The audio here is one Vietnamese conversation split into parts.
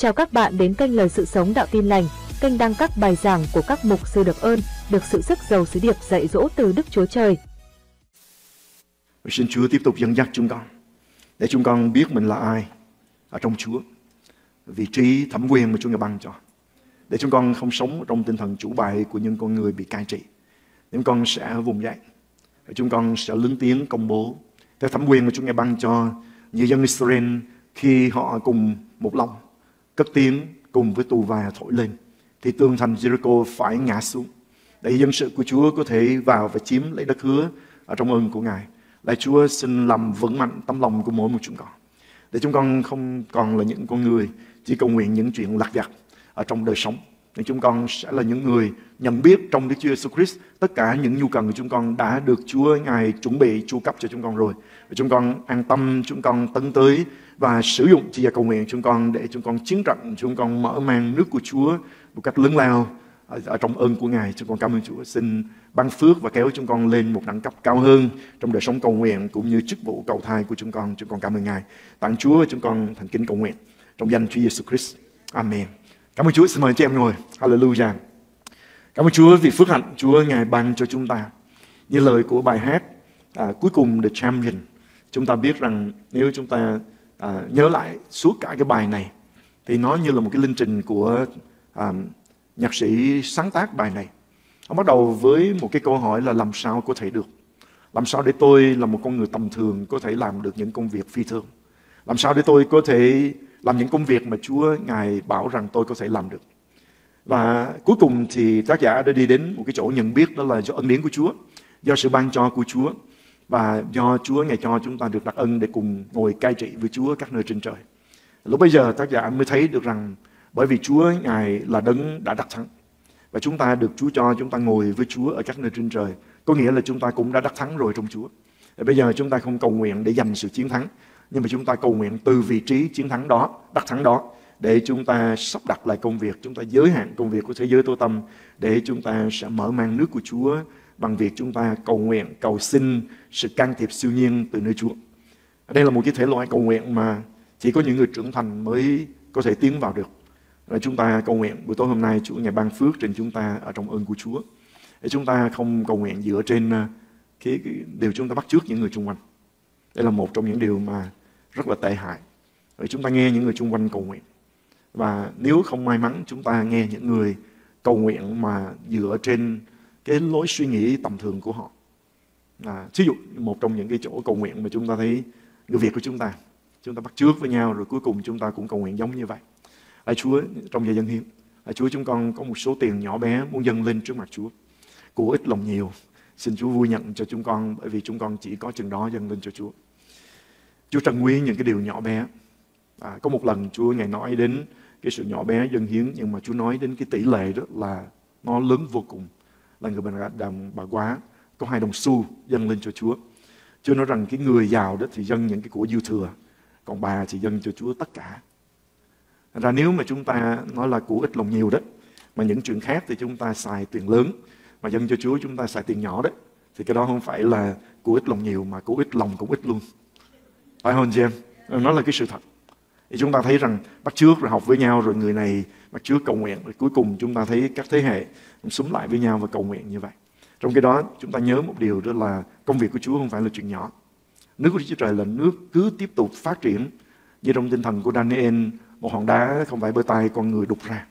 Chào các bạn đến kênh Lời Sự Sống Đạo Tin Lành, kênh đăng các bài giảng của các mục sư được ơn, được sự sức giàu sứ điệp dạy dỗ từ Đức Chúa Trời. Xin Chúa tiếp tục dẫn dắt chúng con, để chúng con biết mình là ai ở trong Chúa, vị trí thẩm quyền mà Chúa Ngài ban cho, để chúng con không sống trong tinh thần chủ bại của những con người bị cai trị. Chúng con sẽ vùng dậy và chúng con sẽ lớn tiếng công bố theo thẩm quyền mà Chúa Ngài ban cho như dân Israel khi họ cùng một lòng cất tiếng cùng với tù và thổi lên, thì tường thành Jericho phải ngã xuống, để dân sự của Chúa có thể vào và chiếm lấy đất hứa ở trong ơn của Ngài. Lạy Chúa, xin làm vững mạnh tấm lòng của mỗi một chúng con, để chúng con không còn là những con người chỉ cầu nguyện những chuyện lặt vặt ở trong đời sống, nhưng chúng con sẽ là những người nhận biết trong Đức Chúa Jesus Christ tất cả những nhu cầu của chúng con đã được Chúa Ngài chuẩn bị chu cấp cho chúng con rồi. Và chúng con an tâm, chúng con tấn tới và sử dụng chỉ cầu nguyện chúng con để chúng con chiến trận, chúng con mở mang nước của Chúa một cách lớn lao ở trong ơn của Ngài. Chúng con cảm ơn Chúa, xin ban phước và kéo chúng con lên một đẳng cấp cao hơn trong đời sống cầu nguyện cũng như chức vụ cầu thai của chúng con. Chúng con cảm ơn Ngài. Tặng Chúa, chúng con thành kính cầu nguyện trong danh Chúa Jesus Christ. Amen. Cảm ơn Chúa. Xin mời chị em ngồi. Hallelujah. Cảm ơn Chúa vì phước hạnh Chúa Ngài ban cho chúng ta. Như lời của bài hát cuối cùng The Champion, chúng ta biết rằng nếu chúng ta nhớ lại suốt cả cái bài này thì nó như là một cái linh trình của nhạc sĩ sáng tác bài này. Ông bắt đầu với một cái câu hỏi là làm sao có thể được? Làm sao để tôi là một con người tầm thường có thể làm được những công việc phi thường? Làm sao để tôi có thể làm những công việc mà Chúa Ngài bảo rằng tôi có thể làm được? Và cuối cùng thì tác giả đã đi đến một cái chỗ nhận biết, đó là do ân điển của Chúa, do sự ban cho của Chúa, và do Chúa Ngài cho chúng ta được đặc ân để cùng ngồi cai trị với Chúa các nơi trên trời. Lúc bây giờ tác giả mới thấy được rằng bởi vì Chúa Ngài là đấng đã đắc thắng, và chúng ta được Chúa cho chúng ta ngồi với Chúa ở các nơi trên trời, có nghĩa là chúng ta cũng đã đắc thắng rồi trong Chúa. Và bây giờ chúng ta không cầu nguyện để giành sự chiến thắng, nhưng mà chúng ta cầu nguyện từ vị trí chiến thắng đó, đắc thắng đó, để chúng ta sắp đặt lại công việc, chúng ta giới hạn công việc của thế giới tối tăm, để chúng ta sẽ mở mang nước của Chúa bằng việc chúng ta cầu nguyện, cầu xin sự can thiệp siêu nhiên từ nơi Chúa. Đây là một cái thể loại cầu nguyện mà chỉ có những người trưởng thành mới có thể tiến vào được. Và chúng ta cầu nguyện buổi tối hôm nay Chúa Ngài ban phước trên chúng ta ở trong ơn của Chúa, để chúng ta không cầu nguyện dựa trên cái điều chúng ta bắt chước những người xung quanh. Đây là một trong những điều mà rất là tệ hại. Rồi chúng ta nghe những người xung quanh cầu nguyện, và nếu không may mắn chúng ta nghe những người cầu nguyện mà dựa trên cái lối suy nghĩ tầm thường của họ. Ví dụ một trong những cái chỗ cầu nguyện mà chúng ta thấy người Việt của chúng ta bắt chước với nhau, rồi cuối cùng chúng ta cũng cầu nguyện giống như vậy. Lạy Chúa, trong giờ dâng hiến, lạy Chúa, chúng con có một số tiền nhỏ bé muốn dâng lên trước mặt Chúa, của ít lòng nhiều. Xin Chúa vui nhận cho chúng con, bởi vì chúng con chỉ có chừng đó dâng lên cho Chúa. Chúa trân quý những cái điều nhỏ bé. Có một lần Chúa Ngài nói đến cái sự nhỏ bé dâng hiến, nhưng mà Chúa nói đến cái tỷ lệ đó là nó lớn vô cùng. Là người bà quá có 2 đồng xu dâng lên cho Chúa. Chúa nói rằng cái người giàu đó thì dâng những cái của dư thừa, còn bà thì dâng cho Chúa tất cả. Thành ra nếu mà chúng ta nói là của ít lòng nhiều đó, mà những chuyện khác thì chúng ta xài tiền lớn, mà dâng cho Chúa chúng ta xài tiền nhỏ đó, thì cái đó không phải là của ít lòng nhiều, mà của ít lòng cũng ít luôn. Phải không chị em? Nó là cái sự thật. Thì chúng ta thấy rằng bắt chước rồi học với nhau, rồi người này bắt chước cầu nguyện, rồi cuối cùng chúng ta thấy các thế hệ xúm lại với nhau và cầu nguyện như vậy. Trong cái đó chúng ta nhớ một điều, đó là công việc của Chúa không phải là chuyện nhỏ. Nước của Đức Chúa Trời là nước cứ tiếp tục phát triển, như trong tinh thần của Daniel, một hòn đá không phải bởi tay con người đục ra,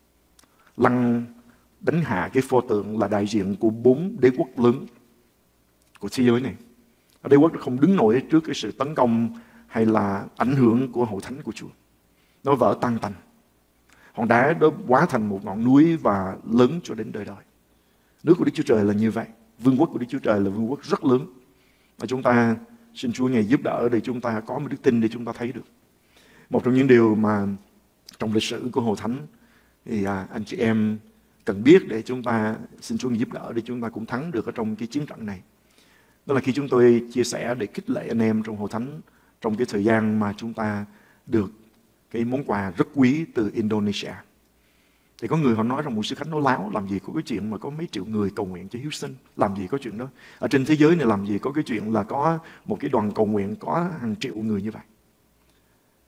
lăn đánh hạ cái pho tượng là đại diện của 4 đế quốc lớn của thế giới này. Đế quốc không đứng nổi trước cái sự tấn công hay là ảnh hưởng của hội thánh của Chúa. Nó vỡ tan tành. Hòn đá đó hóa thành một ngọn núi và lớn cho đến đời đời. Nước của Đức Chúa Trời là như vậy. Vương quốc của Đức Chúa Trời là vương quốc rất lớn. Và chúng ta xin Chúa Ngài giúp đỡ để chúng ta có một đức tin để chúng ta thấy được. Một trong những điều mà trong lịch sử của hội thánh thì anh chị em cần biết để chúng ta xin Chúa Ngài giúp đỡ để chúng ta cũng thắng được ở trong cái chiến trận này. Đó là khi chúng tôi chia sẻ để khích lệ anh em trong hội thánh trong cái thời gian mà chúng ta được cái món quà rất quý từ Indonesia. Thì có người họ nói rằng một sư Khánh nó láo, làm gì có cái chuyện mà có mấy triệu người cầu nguyện cho hiếu sinh, làm gì có chuyện đó. Ở trên thế giới này làm gì có cái chuyện là có một cái đoàn cầu nguyện có hàng triệu người như vậy.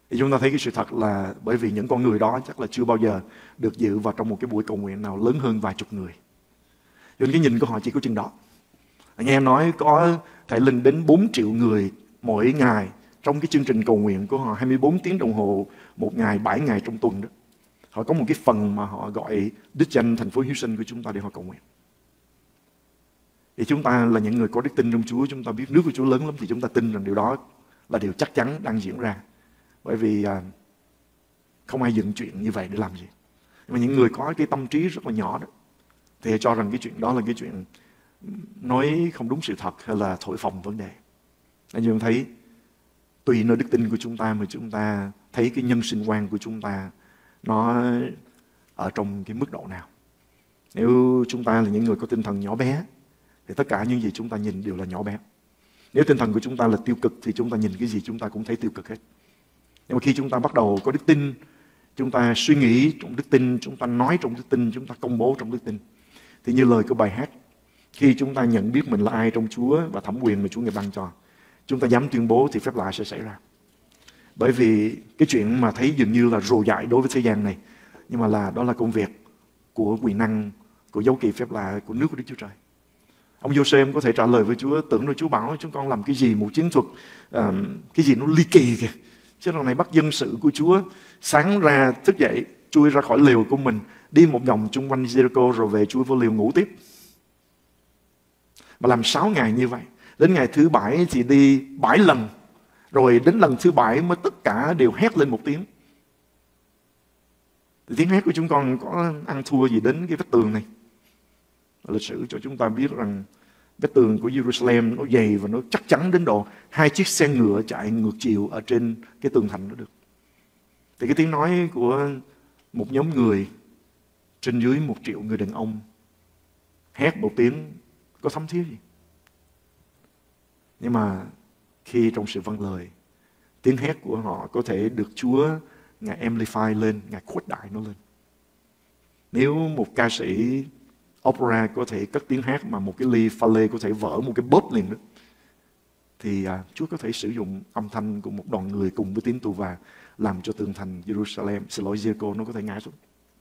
Thì chúng ta thấy cái sự thật là bởi vì những con người đó chắc là chưa bao giờ được dự vào trong một cái buổi cầu nguyện nào lớn hơn vài chục người. Cho nên cái nhìn của họ chỉ có chừng đó. Nghe nói có thể lên đến 4 triệu người mỗi ngày trong cái chương trình cầu nguyện của họ 24 tiếng đồng hồ một ngày, 7 ngày trong tuần đó. Họ có một cái phần mà họ gọi đích danh thành phố Houston của chúng ta để họ cầu nguyện. Thì chúng ta là những người có đức tin trong Chúa, chúng ta biết nước của Chúa lớn lắm, thì chúng ta tin rằng điều đó là điều chắc chắn đang diễn ra. Bởi vì không ai dựng chuyện như vậy để làm gì. Nhưng mà những người có cái tâm trí rất là nhỏ đó, thì cho rằng cái chuyện đó là cái chuyện nói không đúng sự thật hay là thổi phồng vấn đề. Anh em thấy, tùy nơi đức tin của chúng ta mà chúng ta thấy cái nhân sinh quan của chúng ta nó ở trong cái mức độ nào. Nếu chúng ta là những người có tinh thần nhỏ bé, thì tất cả những gì chúng ta nhìn đều là nhỏ bé. Nếu tinh thần của chúng ta là tiêu cực, thì chúng ta nhìn cái gì chúng ta cũng thấy tiêu cực hết. Nhưng mà khi chúng ta bắt đầu có đức tin, chúng ta suy nghĩ trong đức tin, chúng ta nói trong đức tin, chúng ta công bố trong đức tin, thì như lời của bài hát, khi chúng ta nhận biết mình là ai trong Chúa và thẩm quyền mà Chúa Ngài ban cho, chúng ta dám tuyên bố thì phép lạ sẽ xảy ra. Bởi vì cái chuyện mà thấy dường như là rồ dại đối với thế gian này, nhưng mà đó là công việc của quyền năng, của dấu kỳ phép lạ, của nước của Đức Chúa Trời. Ông Giô-sê có thể trả lời với Chúa, tưởng rồi Chúa bảo chúng con làm cái gì, một chiến thuật, cái gì nó ly kỳ kìa. Chứ lần này bắt dân sự của Chúa sáng ra thức dậy, chui ra khỏi lều của mình, đi một vòng chung quanh Jericho rồi về chui vô lều ngủ tiếp. Mà làm 6 ngày như vậy. Đến ngày thứ 7 thì đi 7 lần. Rồi đến lần thứ 7 mới tất cả đều hét lên một tiếng. Thì tiếng hét của chúng con có ăn thua gì đến cái vách tường này. Lịch sử cho chúng ta biết rằng vách tường của Jerusalem nó dày và nó chắc chắn đến độ 2 chiếc xe ngựa chạy ngược chiều ở trên cái tường thành đó được. Thì cái tiếng nói của một nhóm người trên dưới 1 triệu người đàn ông hét một tiếng có thấm thía gì. Nhưng mà khi trong sự vâng lời, tiếng hét của họ có thể được Chúa Ngài amplify lên, Ngài khuếch đại nó lên. Nếu một ca sĩ opera có thể cất tiếng hát mà một cái ly pha lê có thể vỡ một cái bóp liền đó, thì Chúa có thể sử dụng âm thanh của một đoàn người cùng với tiếng tù và làm cho tường thành Jerusalem, xin lỗi Jericho, nó có thể ngã xuống.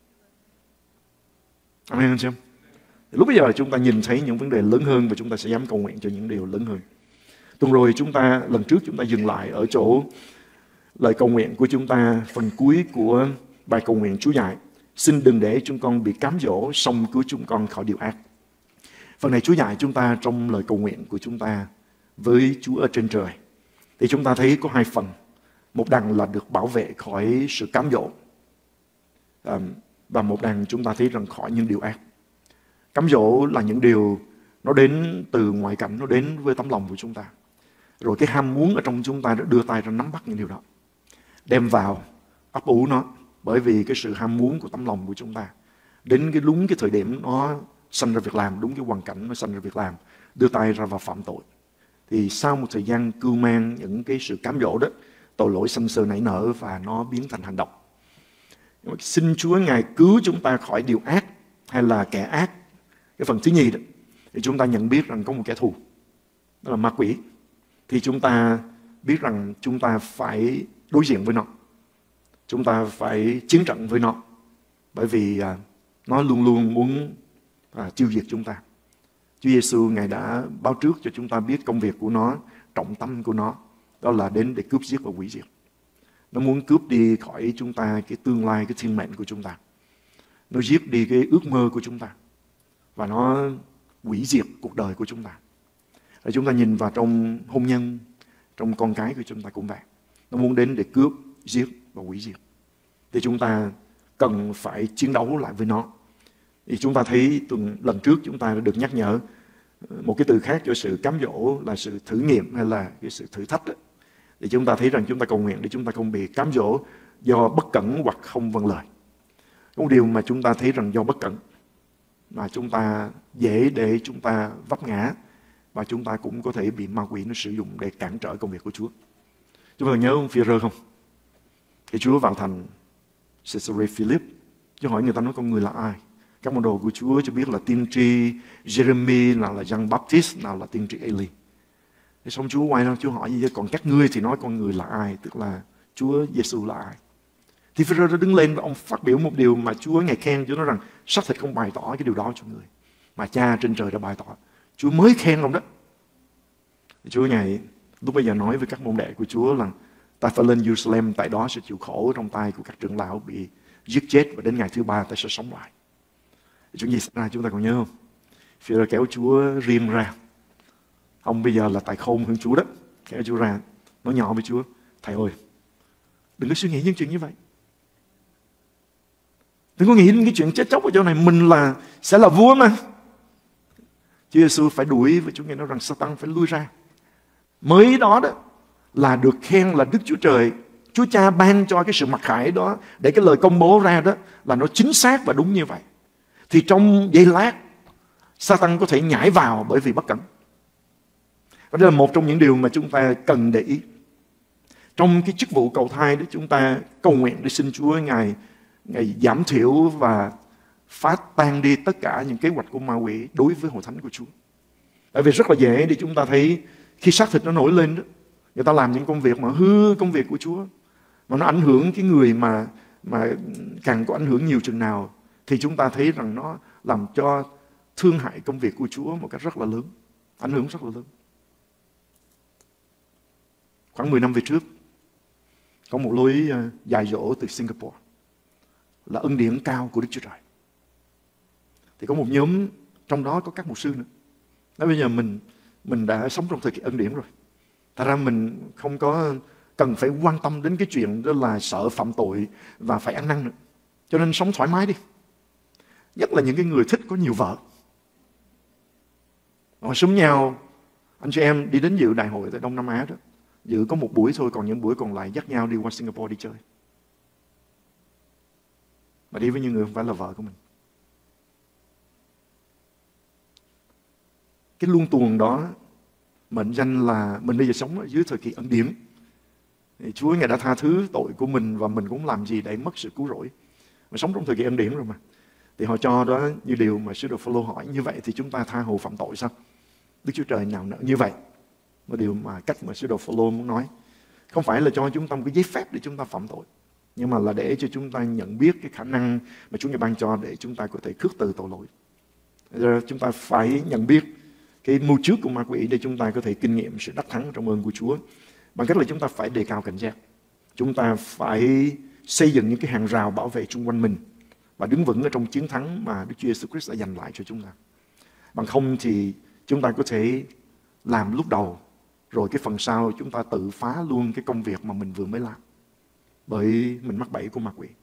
Amen anh chị em? Lúc bây giờ chúng ta nhìn thấy những vấn đề lớn hơn và chúng ta sẽ dám cầu nguyện cho những điều lớn hơn. Tuần rồi lần trước chúng ta dừng lại ở chỗ lời cầu nguyện của chúng ta, phần cuối của bài cầu nguyện Chúa dạy: xin đừng để chúng con bị cám dỗ, song cứu chúng con khỏi điều ác. Phần này Chúa dạy chúng ta trong lời cầu nguyện của chúng ta với Chúa ở trên trời. Thì chúng ta thấy có 2 phần. Một đằng là được bảo vệ khỏi sự cám dỗ, và một đằng chúng ta thấy rằng khỏi những điều ác. Cám dỗ là những điều nó đến từ ngoại cảnh, nó đến với tấm lòng của chúng ta. Rồi cái ham muốn ở trong chúng ta đưa tay ra nắm bắt những điều đó, đem vào ấp ủ nó. Bởi vì cái sự ham muốn của tấm lòng của chúng ta, đến đúng cái thời điểm nó sanh ra việc làm, đúng cái hoàn cảnh nó sanh ra việc làm, đưa tay ra vào phạm tội. Thì sau một thời gian cưu mang những cái sự cám dỗ đó, tội lỗi sanh sơ nảy nở và nó biến thành hành động. Xin Chúa Ngài cứu chúng ta khỏi điều ác hay là kẻ ác. Cái phần thứ nhì đó, thì chúng ta nhận biết rằng có một kẻ thù, đó là ma quỷ. Thì chúng ta biết rằng chúng ta phải đối diện với nó, chúng ta phải chiến trận với nó, bởi vì nó luôn luôn muốn tiêu diệt chúng ta. Chúa Giêsu Ngài đã báo trước cho chúng ta biết công việc của nó, trọng tâm của nó, đó là đến để cướp giết và hủy diệt. Nó muốn cướp đi khỏi chúng ta cái tương lai, cái thiên mệnh của chúng ta. Nó giết đi cái ước mơ của chúng ta, và nó hủy diệt cuộc đời của chúng ta. Rồi chúng ta nhìn vào trong hôn nhân, trong con cái của chúng ta cũng vậy. Nó muốn đến để cướp, giết và hủy diệt. Thì chúng ta cần phải chiến đấu lại với nó. Thì chúng ta thấy lần trước chúng ta đã được nhắc nhở một cái từ khác cho sự cám dỗ là sự thử nghiệm hay là cái sự thử thách đó. Thì chúng ta thấy rằng chúng ta cầu nguyện để chúng ta không bị cám dỗ do bất cẩn hoặc không vâng lời. Một điều mà chúng ta thấy rằng do bất cẩn mà chúng ta dễ để chúng ta vấp ngã, và chúng ta cũng có thể bị ma quỷ nó sử dụng để cản trở công việc của Chúa. Chúng ta nhớ ông Phi-rơ không? Thì Chúa vào thành Caesarea Philip, Chúa hỏi người ta nói con người là ai? Các môn đồ của Chúa cho biết là tiên tri Jeremy, nào là Giăng Baptist, nào là tiên tri Eli. Thì xong Chúa quay ra Chúa hỏi gì vậy? Còn các ngươi thì nói con người là ai? Tức là Chúa Giêsu là ai. Thì Phêrô đã đứng lên và ông phát biểu một điều mà Chúa ngài khen. Chúa nói rằng xác thịt không bày tỏ cái điều đó cho người, mà Cha trên trời đã bày tỏ. Chúa mới khen ông đó. Chúa ngài lúc bây giờ nói với các môn đệ của Chúa là ta phải lên Jerusalem, tại đó sẽ chịu khổ trong tay của các trưởng lão, bị giết chết, và đến ngày thứ ba ta sẽ sống lại. Chuyện gì xảy ra chúng ta còn nhớ không? Phêrô kéo Chúa riêng ra. Ông bây giờ là tài khôn hơn Chúa đó. Kéo Chúa ra, nói nhỏ với Chúa: Thầy ơi, đừng có suy nghĩ những chuyện như vậy. Đừng có nghĩ đến cái chuyện chết chóc ở chỗ này. Mình sẽ là vua mà. Chúa Giêsu phải đuổi, và Chúa nghe nói rằng Satan phải lui ra. Mới đó là được khen là Đức Chúa Trời, Chúa Cha ban cho cái sự mặc khải đó, để cái lời công bố ra đó là nó chính xác và đúng như vậy. Thì trong giây lát, Satan có thể nhảy vào bởi vì bất cẩn. Và đây là một trong những điều mà chúng ta cần để ý. Trong cái chức vụ cầu thai đó, chúng ta cầu nguyện để xin Chúa Ngài giảm thiểu và phá tan đi tất cả những kế hoạch của ma quỷ đối với hội thánh của Chúa. Tại vì rất là dễ để chúng ta thấy khi xác thịt nó nổi lên đó, người ta làm những công việc mà hư công việc của Chúa, mà nó ảnh hưởng cái người mà càng có ảnh hưởng nhiều chừng nào, thì chúng ta thấy rằng nó làm cho thương hại công việc của Chúa một cách rất là lớn, ảnh hưởng rất là lớn. Khoảng 10 năm về trước, có một lối dạy dỗ từ Singapore là ân điển cao của Đức Chúa Trời. Thì có một nhóm, trong đó có các mục sư nữa. Nói bây giờ mình đã sống trong thời kỳ ân điển rồi. Thật ra mình không có cần phải quan tâm đến cái chuyện đó là sợ phạm tội và phải ăn năn nữa. Cho nên sống thoải mái đi. Nhất là những cái người thích có nhiều vợ. Họ súng nhau, anh chị em đi đến dự đại hội tại Đông Nam Á đó, dự có một buổi thôi, còn những buổi còn lại dắt nhau đi qua Singapore đi chơi. Mà đi với những người không phải là vợ của mình. Cái luân tuồng đó mệnh danh là mình bây giờ sống ở dưới thời kỳ ân điển. Chúa Ngài đã tha thứ tội của mình, và mình cũng làm gì để mất sự cứu rỗi. Mình sống trong thời kỳ ân điển rồi mà. Thì họ cho đó như điều mà sứ đồ Phêrô hỏi: như vậy thì chúng ta tha hồ phạm tội sao? Đức Chúa Trời nào nỡ như vậy? Một điều mà cách mà sứ đồ Phêrô muốn nói, không phải là cho chúng ta một cái giấy phép để chúng ta phạm tội, nhưng mà là để cho chúng ta nhận biết cái khả năng mà Chúa Ngài ban cho để chúng ta có thể khước từ tội lỗi. Chúng ta phải nhận biết cái mưu trước của ma quỷ để chúng ta có thể kinh nghiệm sự đắc thắng trong ơn của Chúa, bằng cách là chúng ta phải đề cao cảnh giác. Chúng ta phải xây dựng những cái hàng rào bảo vệ xung quanh mình và đứng vững ở trong chiến thắng mà Đức Chúa Jesus Christ đã dành lại cho chúng ta. Bằng không thì chúng ta có thể làm lúc đầu, rồi cái phần sau chúng ta tự phá luôn cái công việc mà mình vừa mới làm, bởi mình mắc bẫy của ma quỷ.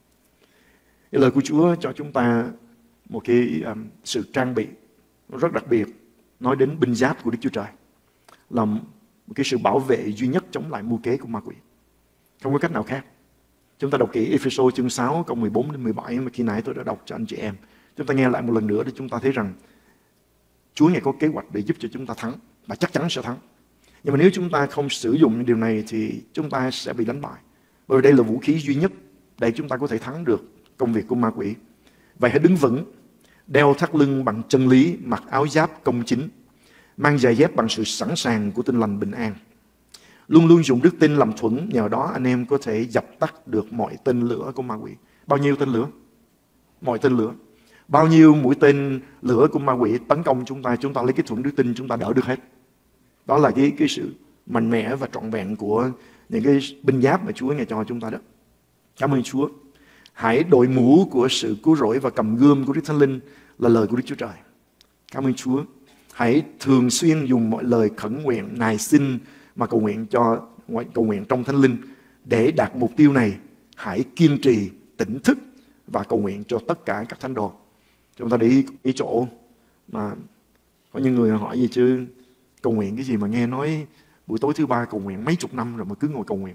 Cái lời của Chúa cho chúng ta một cái sự trang bị rất đặc biệt, nói đến binh giáp của Đức Chúa Trời, là một cái sự bảo vệ duy nhất chống lại mưu kế của ma quỷ. Không có cách nào khác. Chúng ta đọc kỹ Ephesos chương 6 câu 14 đến 17 mà khi nãy tôi đã đọc cho anh chị em. Chúng ta nghe lại một lần nữa để chúng ta thấy rằng Chúa Ngài có kế hoạch để giúp cho chúng ta thắng, và chắc chắn sẽ thắng. Nhưng mà nếu chúng ta không sử dụng những điều này thì chúng ta sẽ bị đánh bại. Bởi vì đây là vũ khí duy nhất để chúng ta có thể thắng được công việc của ma quỷ. Vậy hãy đứng vững, đeo thắt lưng bằng chân lý, mặc áo giáp công chính, mang giày dép bằng sự sẵn sàng của tin lành bình an. Luôn luôn dùng đức tin làm thuẫn, nhờ đó anh em có thể dập tắt được mọi tên lửa của ma quỷ. Bao nhiêu tên lửa? Mọi tên lửa. Bao nhiêu mũi tên lửa của ma quỷ tấn công chúng ta lấy cái thuẫn đức tin chúng ta đỡ được hết. Đó là cái sự mạnh mẽ và trọn vẹn của những cái binh giáp mà Chúa Ngài cho chúng ta đó. Cảm ơn Chúa. Hãy đội mũ của sự cứu rỗi và cầm gươm của Đức Thánh Linh là lời của Đức Chúa Trời. Cảm ơn Chúa. Hãy thường xuyên dùng mọi lời khẩn nguyện, nài xin mà cầu nguyện trong Thánh Linh để đạt mục tiêu này. Hãy kiên trì, tỉnh thức và cầu nguyện cho tất cả các thánh đồ. Chúng ta để ý chỗ mà có những người hỏi gì chứ cầu nguyện cái gì mà nghe nói buổi tối thứ ba cầu nguyện mấy chục năm rồi mà cứ ngồi cầu nguyện.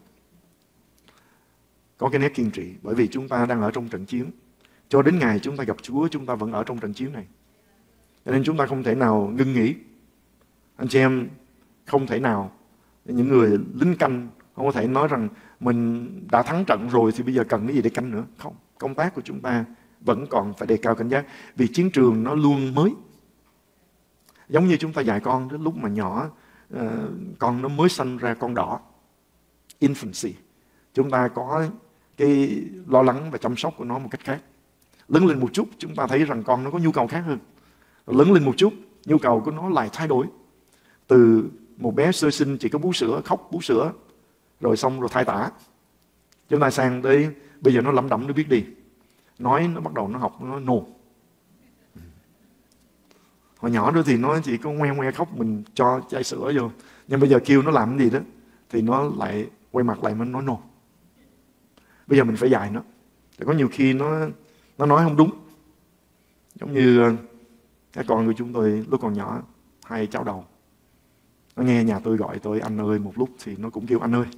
Có cái nét kiên trì, bởi vì chúng ta đang ở trong trận chiến. Cho đến ngày chúng ta gặp Chúa, chúng ta vẫn ở trong trận chiến này. Cho nên chúng ta không thể nào ngưng nghỉ. Anh chị em không thể nào, những người lính canh không có thể nói rằng mình đã thắng trận rồi thì bây giờ cần cái gì để canh nữa. Không, công tác của chúng ta vẫn còn phải đề cao cảnh giác, vì chiến trường nó luôn mới. Giống như chúng ta dạy con đến lúc mà nhỏ, con nó mới sanh ra con đỏ, infancy, chúng ta có cái lo lắng và chăm sóc của nó một cách khác. Lớn lên một chút, chúng ta thấy rằng con nó có nhu cầu khác hơn. Lớn lên một chút, nhu cầu của nó lại thay đổi. Từ một bé sơ sinh chỉ có bú sữa, khóc bú sữa, rồi xong rồi thay tã. Chúng ta sang tới bây giờ nó lẩm đẩm, nó biết đi. Nói nó bắt đầu nó học, nó nôn. Hồi nhỏ đó thì nó chỉ có ngoe ngoe khóc, mình cho chai sữa vô. Nhưng bây giờ kêu nó làm cái gì đó thì nó lại quay mặt lại mà nó nôn. Bây giờ mình phải dạy nó. Có nhiều khi nó nói không đúng. Giống như các con của chúng tôi lúc còn nhỏ, hai cháu đầu, nó nghe nhà tôi gọi tôi anh ơi một lúc thì nó cũng kêu anh ơi.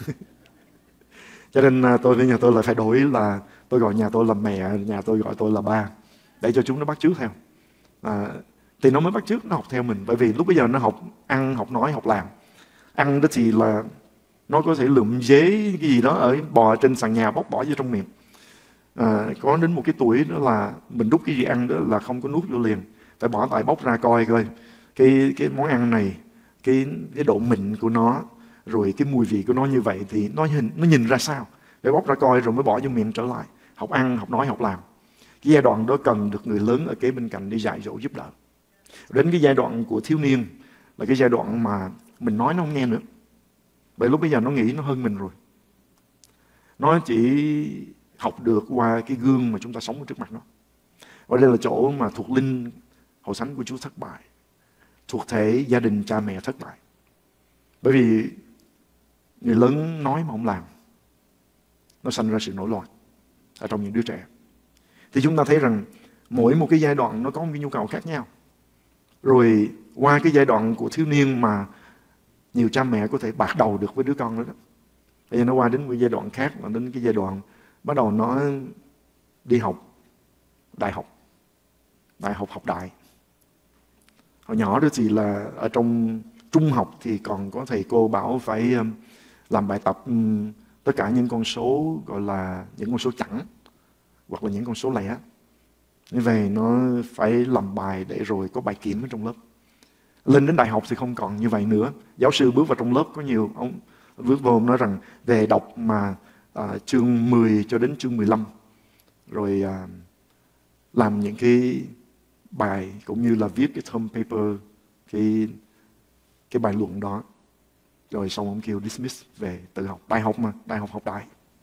Cho nên tôi với nhà tôi là phải đổi, là tôi gọi nhà tôi là mẹ, nhà tôi gọi tôi là ba, để cho chúng nó bắt chước theo. Thì nó mới bắt chước, nó học theo mình. Bởi vì lúc bây giờ nó học ăn, học nói, học làm. Ăn đó thì là nó có thể lượm dế cái gì đó ở bò trên sàn nhà bóc bỏ vô trong miệng. Có đến một cái tuổi đó là mình đút cái gì ăn đó là không có nuốt vô liền, phải bỏ tay bóc ra coi cái món ăn này, cái độ mịn của nó, rồi cái mùi vị của nó như vậy thì nó nhìn ra sao, phải bóc ra coi rồi mới bỏ vô miệng trở lại. Học ăn, học nói, học làm. Cái giai đoạn đó cần được người lớn ở kế bên cạnh đi dạy dỗ giúp đỡ. Đến cái giai đoạn của thiếu niên là cái giai đoạn mà mình nói nó không nghe nữa. Bởi lúc bây giờ nó nghĩ nó hơn mình rồi. Nó chỉ học được qua cái gương mà chúng ta sống ở trước mặt nó. Và đây là chỗ mà thuộc linh hội thánh của Chúa thất bại. Thuộc thể gia đình cha mẹ thất bại. Bởi vì người lớn nói mà không làm, nó sanh ra sự nổi loạn ở trong những đứa trẻ. Thì chúng ta thấy rằng mỗi một cái giai đoạn nó có một cái nhu cầu khác nhau. Rồi qua cái giai đoạn của thiếu niên mà nhiều cha mẹ có thể bạc đầu được với đứa con đó. Bây giờ nó qua đến một giai đoạn khác, là đến cái giai đoạn bắt đầu nó đi học đại học. Đại học học đại. Hồi nhỏ đó thì là ở trong trung học thì còn có thầy cô bảo phải làm bài tập tất cả những con số gọi là những con số chẵn hoặc là những con số lẻ. Như vậy nó phải làm bài để rồi có bài kiểm ở trong lớp. Lên đến đại học thì không còn như vậy nữa. Giáo sư bước vào trong lớp có nhiều, ông bước vô nói rằng về đọc mà chương 10 cho đến chương 15. Rồi làm những cái bài cũng như là viết cái term paper, cái bài luận đó. Rồi xong ông kêu dismiss về tự học. Đại học mà, đại học học đại.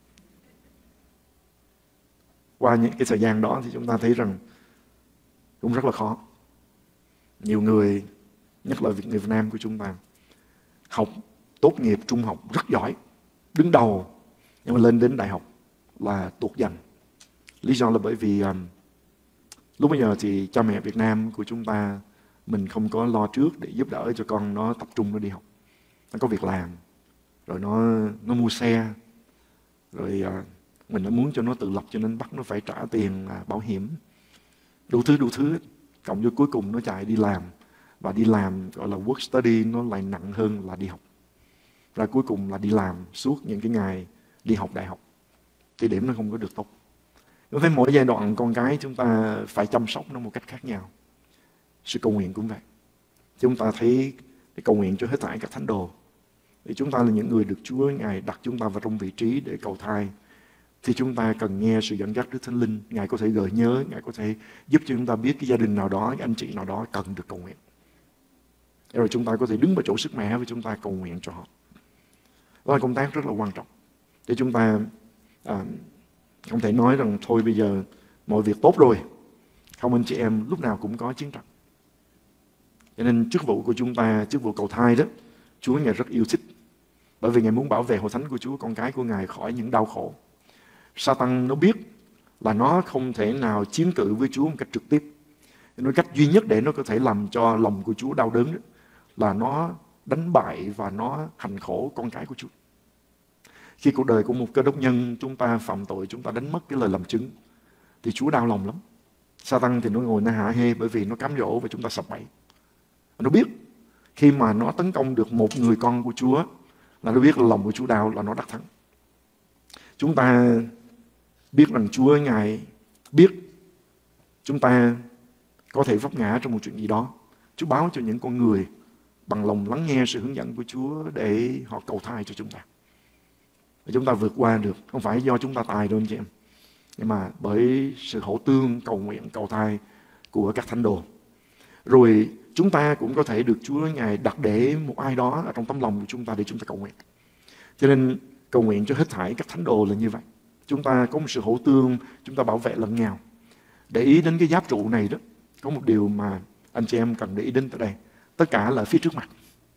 Qua những cái thời gian đó thì chúng ta thấy rằng cũng rất là khó. Nhiều người, nhất là người Việt Nam của chúng ta, học tốt nghiệp trung học rất giỏi, đứng đầu, nhưng mà lên đến đại học là tuột dần. Lý do là bởi vì lúc bây giờ thì cha mẹ Việt Nam của chúng ta, mình không có lo trước để giúp đỡ cho con nó tập trung nó đi học. Nó có việc làm, rồi nó mua xe, rồi mình đã muốn cho nó tự lập cho nên bắt nó phải trả tiền bảo hiểm, đủ thứ, cộng vô cuối cùng nó chạy đi làm, và đi làm gọi là work study nó lại nặng hơn là đi học. Ra cuối cùng là đi làm suốt những cái ngày đi học đại học, thì điểm nó không có được tốt. Tôi thấy mỗi giai đoạn con cái chúng ta phải chăm sóc nó một cách khác nhau. Sự cầu nguyện cũng vậy. Chúng ta thấy cái cầu nguyện cho hết thảy các thánh đồ. Thì chúng ta là những người được Chúa Ngài đặt chúng ta vào trong vị trí để cầu thai. Thì chúng ta cần nghe sự dẫn dắt Đức Thánh Linh. Ngài có thể gợi nhớ, Ngài có thể giúp cho chúng ta biết cái gia đình nào đó, cái anh chị nào đó cần được cầu nguyện. Rồi chúng ta có thể đứng vào chỗ sức mẻ và chúng ta cầu nguyện cho họ. Đó là công tác rất là quan trọng. Để chúng ta không thể nói rằng thôi bây giờ mọi việc tốt rồi. Không, anh chị em lúc nào cũng có chiến tranh. Cho nên chức vụ của chúng ta, chức vụ cầu thai đó, Chúa Ngài rất yêu thích. Bởi vì Ngài muốn bảo vệ hội thánh của Chúa, con cái của Ngài khỏi những đau khổ. Satan nó biết là nó không thể nào chiến cự với Chúa một cách trực tiếp. Nên cách duy nhất để nó có thể làm cho lòng của Chúa đau đớn đó, là nó đánh bại và nó hành khổ con cái của Chúa. Khi cuộc đời của một cơ đốc nhân chúng ta phạm tội, chúng ta đánh mất cái lời làm chứng, thì Chúa đau lòng lắm. Satan thì nó ngồi nó hạ hê bởi vì nó cám dỗ và chúng ta sập bẫy. Nó biết khi mà nó tấn công được một người con của Chúa là nó biết là lòng của Chúa đau, là nó đắc thắng. Chúng ta biết rằng Chúa Ngài biết chúng ta có thể vấp ngã trong một chuyện gì đó. Chúa báo cho những con người bằng lòng lắng nghe sự hướng dẫn của Chúa để họ cầu thai cho chúng ta. và chúng ta vượt qua được. Không phải do chúng ta tài đâu anh chị em, nhưng mà bởi sự hỗ tương, cầu nguyện, cầu thay của các thánh đồ. Rồi chúng ta cũng có thể được Chúa Ngài đặt để một ai đó ở trong tấm lòng của chúng ta để chúng ta cầu nguyện. Cho nên cầu nguyện cho hết thảy các thánh đồ là như vậy. Chúng ta có một sự hỗ tương, chúng ta bảo vệ lẫn nhau. Để ý đến cái giáp trụ này đó, có một điều mà anh chị em cần để ý đến tại đây. Tất cả là phía trước mặt.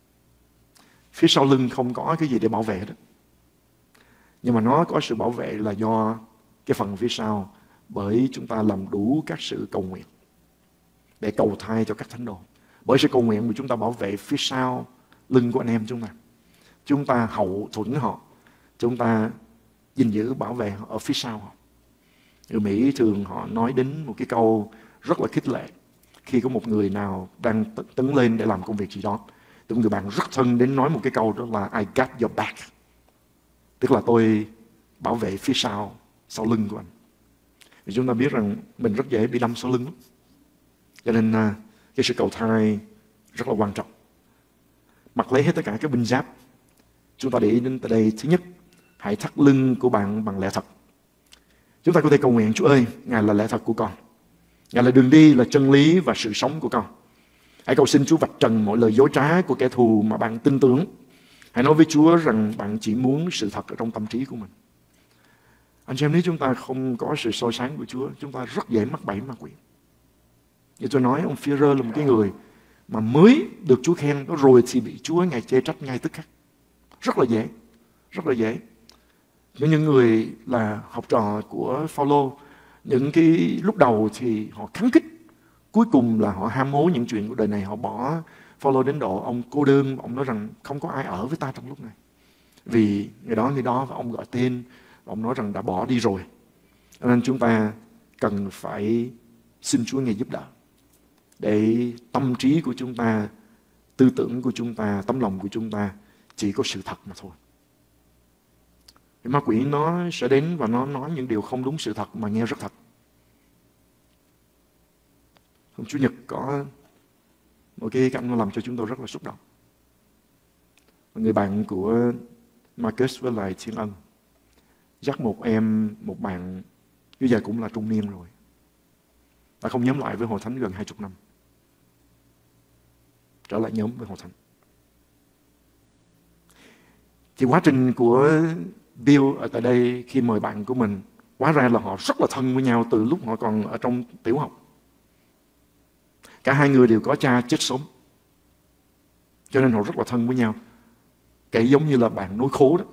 Phía sau lưng không có cái gì để bảo vệ đó. Nhưng mà nó có sự bảo vệ là do cái phần phía sau, bởi chúng ta làm đủ các sự cầu nguyện để cầu thay cho các thánh đồ. Bởi sự cầu nguyện mà chúng ta bảo vệ phía sau lưng của anh em chúng ta. Chúng ta hậu thuẫn họ, chúng ta gìn giữ bảo vệ họ ở phía sau họ. Người Mỹ thường họ nói đến một cái câu rất là khích lệ. Khi có một người nào đang tấn lên để làm công việc gì đó, thì người bạn rất thân đến nói một cái câu đó là I got your back. Tức là tôi bảo vệ phía sau lưng của anh. Vì chúng ta biết rằng mình rất dễ bị đâm sau lưng lắm. Cho nên cái sự cầu thay rất là quan trọng. Mặc lấy hết tất cả các binh giáp. Chúng ta để ý đến tại đây. Thứ nhất, hãy thắt lưng của bạn bằng lẽ thật. Chúng ta có thể cầu nguyện: Chúa ơi, Ngài là lẽ thật của con, Ngài là đường đi, là chân lý và sự sống của con. Hãy cầu xin Chúa vạch trần mọi lời dối trá của kẻ thù mà bạn tin tưởng. Hãy nói với Chúa rằng bạn chỉ muốn sự thật ở trong tâm trí của mình. Anh chị em, nếu chúng ta không có sự soi sáng của Chúa, chúng ta rất dễ mắc bẫy ma quỷ. Như tôi nói, ông Führer là một cái người mà mới được Chúa khen đó, rồi thì bị Chúa Ngài chê trách ngay tức khắc. Rất là dễ, rất là dễ. Những người là học trò của Phaolô, những cái lúc đầu thì họ kháng khích, cuối cùng là họ ham hố những chuyện của đời này. Họ bỏ Phaolô đến độ ông cô đơn, ông nói rằng không có ai ở với ta trong lúc này. Vì người đó và ông gọi tên, và ông nói rằng đã bỏ đi rồi. Cho nên chúng ta cần phải xin Chúa Ngài giúp đỡ, để tâm trí của chúng ta, tư tưởng của chúng ta, tấm lòng của chúng ta chỉ có sự thật mà thôi. Cái ma quỷ nó sẽ đến và nó nói những điều không đúng sự thật mà nghe rất thật. Hôm Chủ nhật có một cái cảnh nó làm cho chúng tôi rất là xúc động. Người bạn của Marcus với lại Thiên Ân dắt một bạn bây giờ cũng là trung niên rồi, đã không nhóm lại với hội thánh gần 20 năm, trở lại nhóm với hội thánh. Thì quá trình của Bill ở tại đây khi mời bạn của mình, hóa ra là họ rất là thân với nhau từ lúc họ còn ở trong tiểu học. Cả hai người đều có cha chết sớm, cho nên họ rất là thân với nhau, kể giống như là bạn nối khố đó.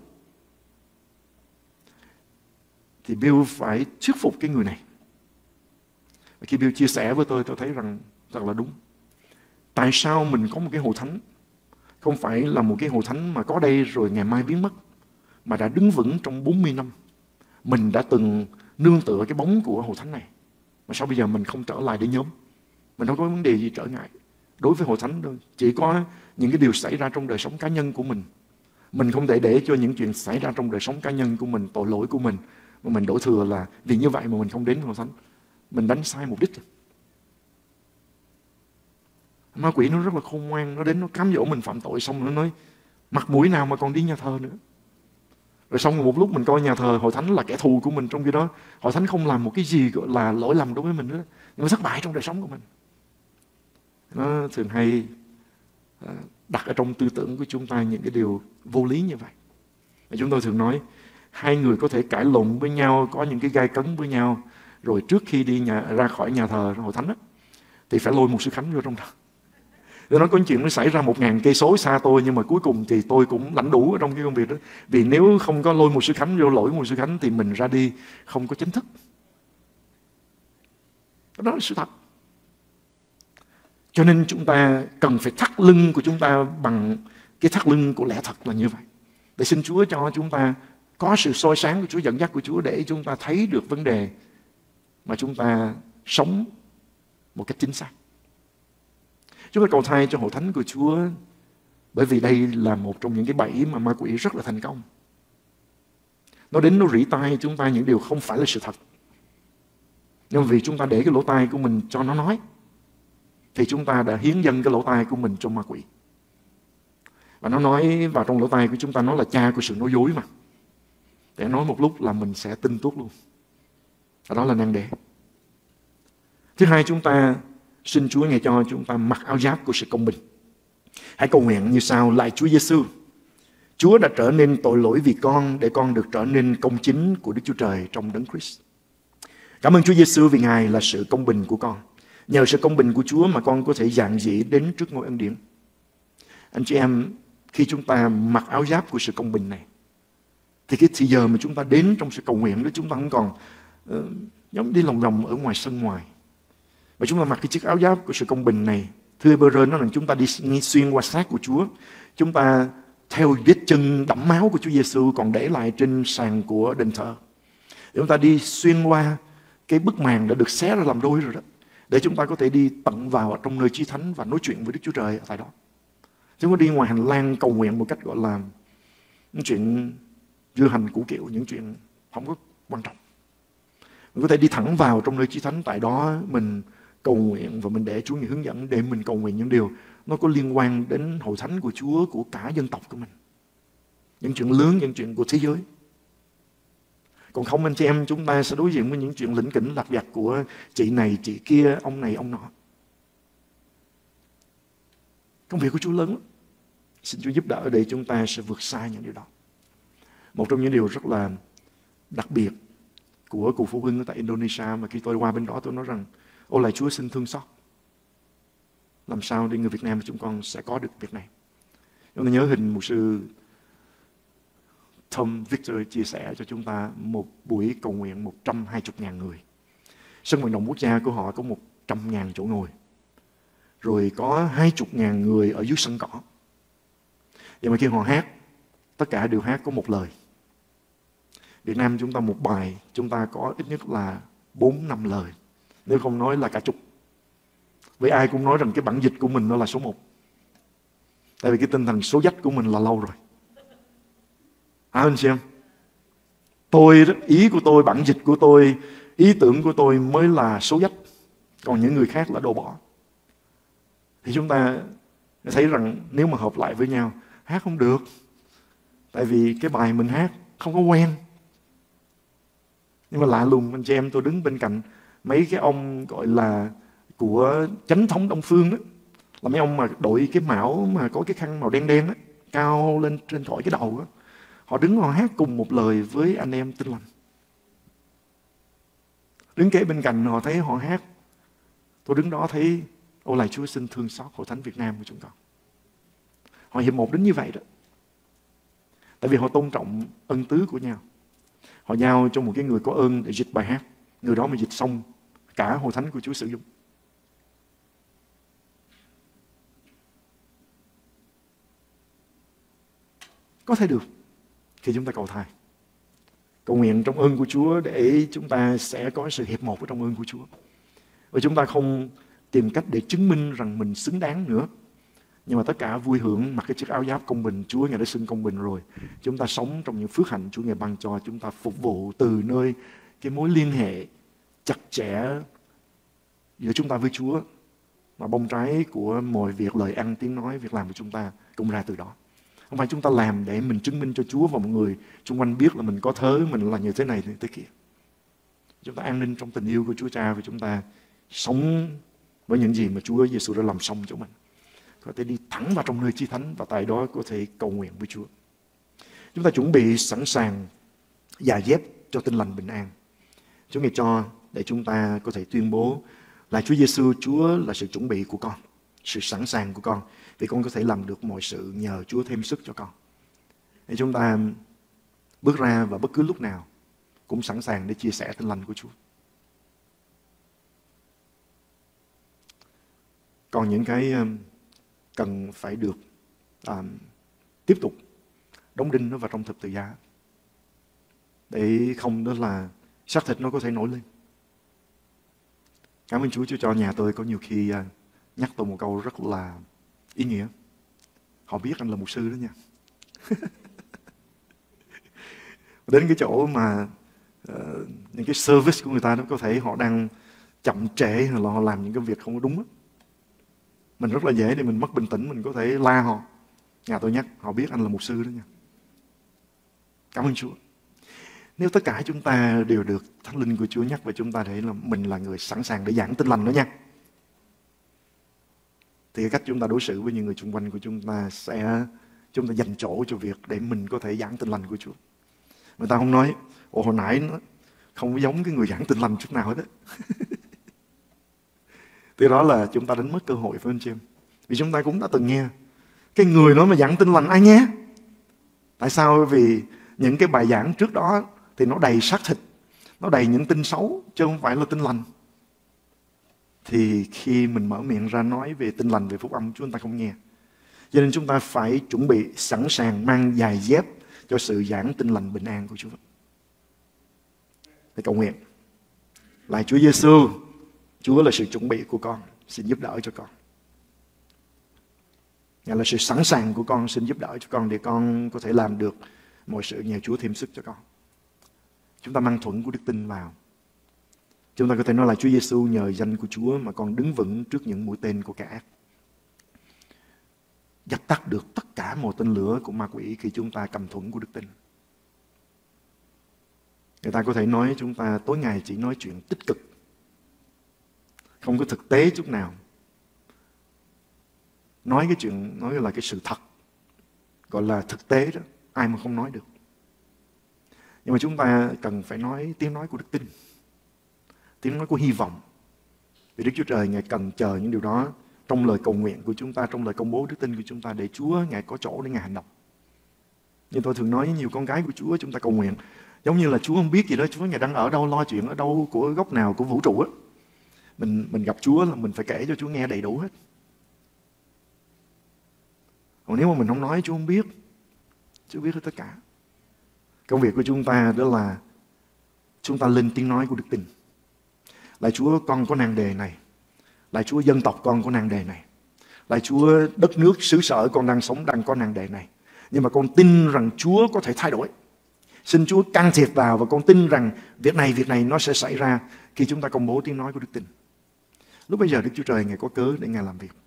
Thì Bill phải thuyết phục cái người này. Và khi Bill chia sẻ với tôi thấy rằng thật là đúng. Tại sao mình có một cái hội thánh không phải là một cái hội thánh mà có đây rồi ngày mai biến mất, mà đã đứng vững trong 40 năm. Mình đã từng nương tựa cái bóng của hội thánh này, mà sao bây giờ mình không trở lại để nhóm? Mình không có vấn đề gì trở ngại đối với hội thánh đâu. Chỉ có những cái điều xảy ra trong đời sống cá nhân của mình. Mình không thể để cho những chuyện xảy ra trong đời sống cá nhân của mình, tội lỗi của mình, mà mình đổ thừa là vì như vậy mà mình không đến hội thánh. Mình đánh sai mục đích. Ma quỷ nó rất là khôn ngoan, nó đến nó cám dỗ mình phạm tội, xong nó nói mặt mũi nào mà còn đi nhà thờ nữa. Rồi xong một lúc mình coi nhà thờ, hội thánh là kẻ thù của mình, trong khi đó hội thánh không làm một cái gì gọi là lỗi lầm đối với mình nữa, nhưng mà thất bại trong đời sống của mình. Nó thường hay đặt ở trong tư tưởng của chúng ta những cái điều vô lý như vậy. Và chúng tôi thường nói hai người có thể cãi lộn với nhau, có những cái gai cấn với nhau, rồi trước khi đi ra khỏi nhà thờ hội thánh đó, thì phải lôi một sư Khánh vô trong đó. Rồi nó có chuyện nó xảy ra 1000 cây số xa tôi, nhưng mà cuối cùng thì tôi cũng lãnh đủ ở trong cái công việc đó. Vì nếu không có lôi một sư Khánh vô, lỗi một sư Khánh, thì mình ra đi không có chính thức. Đó là sự thật. Cho nên chúng ta cần phải thắt lưng của chúng ta bằng cái thắt lưng của lẽ thật là như vậy. Để xin Chúa cho chúng ta có sự soi sáng của Chúa, dẫn dắt của Chúa, để chúng ta thấy được vấn đề mà chúng ta sống một cách chính xác. Chúng ta cầu thay cho hội thánh của Chúa, bởi vì đây là một trong những cái bẫy mà ma quỷ rất là thành công. Nó đến nó rỉ tai chúng ta những điều không phải là sự thật. Nhưng vì chúng ta để cái lỗ tai của mình cho nó nói, thì chúng ta đã hiến dâng cái lỗ tai của mình cho ma quỷ. Và nó nói vào trong lỗ tai của chúng ta, nó là cha của sự nói dối mà. Để nói một lúc là mình sẽ tin tuốt luôn. Và đó là nan đề. Thứ hai, chúng ta xin Chúa ngài cho chúng ta mặc áo giáp của sự công bình. Hãy cầu nguyện như sau: lạy Chúa Giêsu, Chúa đã trở nên tội lỗi vì con để con được trở nên công chính của Đức Chúa Trời trong Đấng Christ. Cảm ơn Chúa Giêsu vì Ngài là sự công bình của con. Nhờ sự công bình của Chúa mà con có thể giản dị đến trước ngôi ân điển. Anh chị em, khi chúng ta mặc áo giáp của sự công bình này, thì cái thời giờ mà chúng ta đến trong sự cầu nguyện đó, chúng ta không còn giống đi lòng vòng ở ngoài sân ngoài. Và chúng ta mặc cái chiếc áo giáp của sự công bình này, thưa Hebrew nói rằng chúng ta đi xuyên qua xác của Chúa. Chúng ta theo vết chân đẫm máu của Chúa Giêsu còn để lại trên sàn của đền thờ. Chúng ta đi xuyên qua cái bức màn đã được xé ra làm đôi rồi đó, để chúng ta có thể đi tận vào trong nơi chí thánh và nói chuyện với Đức Chúa Trời ở tại đó. Chúng ta đi ngoài hành lang cầu nguyện một cách gọi là những chuyện dư hành củ kiệu, những chuyện không có quan trọng. Mình có thể đi thẳng vào trong nơi chí thánh, tại đó mình cầu nguyện và mình để Chúa hướng dẫn, để mình cầu nguyện những điều nó có liên quan đến hội thánh của Chúa, của cả dân tộc của mình, những chuyện lớn, những chuyện của thế giới. Còn không, anh chị em, chúng ta sẽ đối diện với những chuyện lỉnh kỉnh lặt vặt của chị này, chị kia, ông này, ông nọ. Công việc của Chúa lớn lắm. Xin Chúa giúp đỡ để chúng ta sẽ vượt xa những điều đó. Một trong những điều rất là đặc biệt của cụ phụ huynh ở tại Indonesia mà khi tôi qua bên đó tôi nói rằng: ôi lạy Chúa xin thương xót. Làm sao để người Việt Nam chúng con sẽ có được việc này? Chúng ta nhớ hình mục sư Tom Victor chia sẻ cho chúng ta một buổi cầu nguyện 120.000 người. Sân vận động quốc gia của họ có 100.000 chỗ ngồi. Rồi có 20.000 người ở dưới sân cỏ. Vậy mà khi họ hát, tất cả đều hát có một lời. Việt Nam chúng ta một bài, chúng ta có ít nhất là 4-5 lời, nếu không nói là cả chục. Vì ai cũng nói rằng cái bản dịch của mình nó là số 1. Tại vì cái tinh thần số dách của mình là lâu rồi. Anh chị em, ý của tôi, bản dịch của tôi, ý tưởng của tôi mới là số dách, còn những người khác là đồ bỏ. Thì chúng ta thấy rằng nếu mà hợp lại với nhau, hát không được. Tại vì cái bài mình hát không có quen. Nhưng mà lạ lùng, anh chị em, tôi đứng bên cạnh mấy cái ông gọi là của chánh thống Đông Phương đó, là mấy ông mà đội cái mão mà có cái khăn màu đen đen đó, cao lên trên khỏi cái đầu đó. Họ đứng họ hát cùng một lời với anh em Tin Lành. Đứng kế bên cạnh họ thấy họ hát, tôi đứng đó thấy: ôi lạy Chúa xin thương xót hội thánh Việt Nam của chúng con. Họ hiệp một đến như vậy đó. Tại vì họ tôn trọng ân tứ của nhau. Họ giao cho một cái người có ơn để dịch bài hát. Người đó mà dịch xong, cả hội thánh của Chúa sử dụng. Có thể được khi chúng ta cầu thai. Cầu nguyện trong ơn của Chúa để chúng ta sẽ có sự hiệp một ở trong ơn của Chúa. Và chúng ta không tìm cách để chứng minh rằng mình xứng đáng nữa. Nhưng mà tất cả vui hưởng mặc cái chiếc áo giáp công bình. Chúa Ngài đã xưng công bình rồi. Chúng ta sống trong những phước hạnh Chúa Ngài ban cho. Chúng ta phục vụ từ nơi cái mối liên hệ chặt chẽ giữa chúng ta với Chúa. Mà bông trái của mọi việc, lời ăn, tiếng nói, việc làm của chúng ta cũng ra từ đó. Không phải chúng ta làm để mình chứng minh cho Chúa và mọi người xung quanh biết là mình có thớ, mình là như thế này, thế kia. Chúng ta an ninh trong tình yêu của Chúa Cha và chúng ta sống với những gì mà Chúa Giêsu đã làm xong cho mình. Có thể đi thẳng vào trong nơi chí thánh và tại đó có thể cầu nguyện với Chúa. Chúng ta chuẩn bị sẵn sàng giày dép cho Tin Lành bình an. Chúa Ngài cho để chúng ta có thể tuyên bố là Chúa Giêsu, Chúa là sự chuẩn bị của con, sự sẵn sàng của con. Vì con có thể làm được mọi sự nhờ Chúa thêm sức cho con. Để chúng ta bước ra và bất cứ lúc nào cũng sẵn sàng để chia sẻ Tin Lành của Chúa. Còn những cái cần phải được tiếp tục đóng đinh nó vào trong thập tự giá, để không đó là xác thịt nó có thể nổi lên. Cảm ơn Chúa cho nhà tôi có nhiều khi nhắc tôi một câu rất là ý nghĩa. Họ biết anh là mục sư đó nha. Đến cái chỗ mà những cái service của người ta nó có thể họ đang chậm trễ hoặc là họ làm những cái việc không có đúng đó. Mình rất là dễ để mình mất bình tĩnh, mình có thể la họ. Nhà tôi nhắc, họ biết anh là mục sư đó nha. Cảm ơn Chúa. Nếu tất cả chúng ta đều được Thánh Linh của Chúa nhắc và chúng ta thấy là mình là người sẵn sàng để giảng tin lành đó nha, thì cái cách chúng ta đối xử với những người xung quanh của chúng ta dành chỗ cho việc để mình có thể giảng tin lành của Chúa. Người ta không nói, ồ hồi nãy nó không có giống cái người giảng tin lành chút nào hết á. Thì đó là chúng ta đánh mất cơ hội với anh chị em. Vì chúng ta cũng đã từng nghe cái người nói mà giảng tin lành ai nghe. Tại sao? Vì những cái bài giảng trước đó thì nó đầy xác thịt, nó đầy những tin xấu chứ không phải là tin lành. Thì khi mình mở miệng ra nói về tin lành, về phúc âm, chúng ta không nghe. Cho nên chúng ta phải chuẩn bị sẵn sàng mang giày dép cho sự giảng tin lành bình an của Chúa. Để cầu nguyện. Lạy Chúa Giêsu, Chúa là sự chuẩn bị của con, xin giúp đỡ cho con. Ngài là sự sẵn sàng của con, xin giúp đỡ cho con để con có thể làm được mọi sự, nhờ Chúa thêm sức cho con. Chúng ta mang thuẫn của đức tin vào. Chúng ta có thể nói là Chúa Giêsu, nhờ danh của Chúa mà con đứng vững trước những mũi tên của kẻ ác. Dập tắt được tất cả mọi tên lửa của ma quỷ khi chúng ta cầm thuẫn của đức tin. Người ta có thể nói chúng ta tối ngày chỉ nói chuyện tích cực, không có thực tế chút nào. Nói là cái sự thật, gọi là thực tế đó, ai mà không nói được. Nhưng mà chúng ta cần phải nói tiếng nói của đức tin, tiếng nói của hy vọng. Vì Đức Chúa Trời Ngài cần chờ những điều đó trong lời cầu nguyện của chúng ta, trong lời công bố đức tin của chúng ta, để Chúa Ngài có chỗ để Ngài hành động. Nhưng tôi thường nói với nhiều con cái của Chúa, chúng ta cầu nguyện giống như là Chúa không biết gì đó, Chúa Ngài đang ở đâu, lo chuyện ở đâu, của góc nào của vũ trụ á. Mình gặp Chúa là mình phải kể cho Chúa nghe đầy đủ hết. Còn nếu mà mình không nói, Chúa không biết. Chúa biết hết tất cả. Công việc của chúng ta đó là chúng ta lên tiếng nói của đức tin. Lạy Chúa, con có nan đề này. Lạy Chúa, dân tộc con có nan đề này. Lạy Chúa, đất nước xứ sở con đang sống đang có nan đề này. Nhưng mà con tin rằng Chúa có thể thay đổi. Xin Chúa can thiệp vào, và con tin rằng việc này nó sẽ xảy ra khi chúng ta công bố tiếng nói của đức tin. Lúc bây giờ Đức Chúa Trời Ngài có cớ để Ngài làm việc.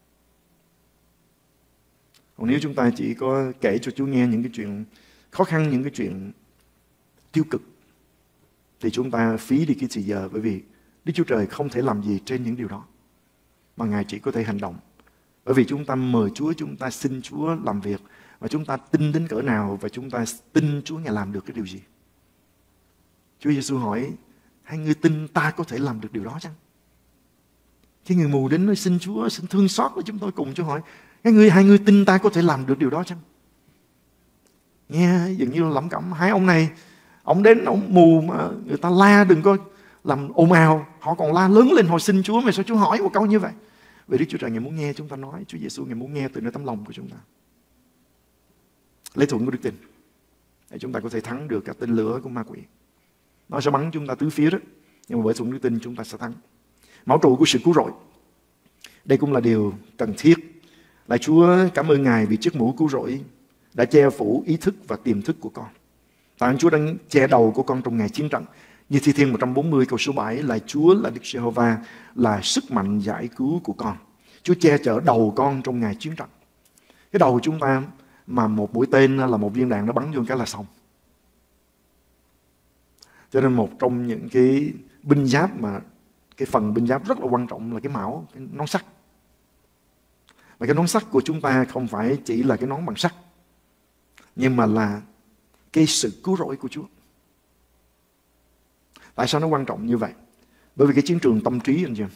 Còn nếu chúng ta chỉ có kể cho Chúa nghe những cái chuyện khó khăn, những cái chuyện tiêu cực, thì chúng ta phí đi cái thời giờ. Bởi vì Đức Chúa Trời không thể làm gì trên những điều đó, mà Ngài chỉ có thể hành động. Bởi vì chúng ta mời Chúa, chúng ta xin Chúa làm việc, và chúng ta tin đến cỡ nào, và chúng ta tin Chúa Ngài làm được cái điều gì. Chúa Giêsu hỏi, hai người tin ta có thể làm được điều đó chăng? Khi người mù đến nói xin Chúa, xin thương xót, và chúng tôi cùng Chúa hỏi, hai người tin ta có thể làm được điều đó chăng? Nghe dường như là lẩm cẩm. Hai ông này, ông đến ông mù mà người ta la đừng có làm ồn ào, họ còn la lớn lên, họ xin Chúa, mà sao Chúa hỏi một câu như vậy? Vì Đức Chúa Trời Ngài muốn nghe chúng ta nói, Chúa Giêsu Ngài muốn nghe từ nơi tấm lòng của chúng ta. Lấy thuẫn của đức tin để chúng ta có thể thắng được các tên lửa của ma quỷ. Nó sẽ bắn chúng ta tứ phía đó, nhưng mà bởi thuẫn đức tin chúng ta sẽ thắng. Mão trụ của sự cứu rỗi, đây cũng là điều cần thiết. Lạy Chúa, cảm ơn Ngài vì chiếc mũ cứu rỗi đã che phủ ý thức và tiềm thức của con. Tạ ơn Chúa đang che đầu của con trong ngày chiến trận. Như Thi Thiên 140 câu số 7, lạy Chúa là Đức Giê-hô-va, là sức mạnh giải cứu của con. Chúa che chở đầu con trong ngày chiến trận. Cái đầu của chúng ta mà một mũi tên là một viên đạn nó bắn vô cái là xong. Cho nên một trong những cái binh giáp mà cái phần binh giáp rất là quan trọng là cái mão, cái nón sắt. Và cái nón sắt của chúng ta không phải chỉ là cái nón bằng sắt, nhưng mà là cái sự cứu rỗi của Chúa. Tại sao nó quan trọng như vậy? Bởi vì cái chiến trường tâm trí, anh chị em,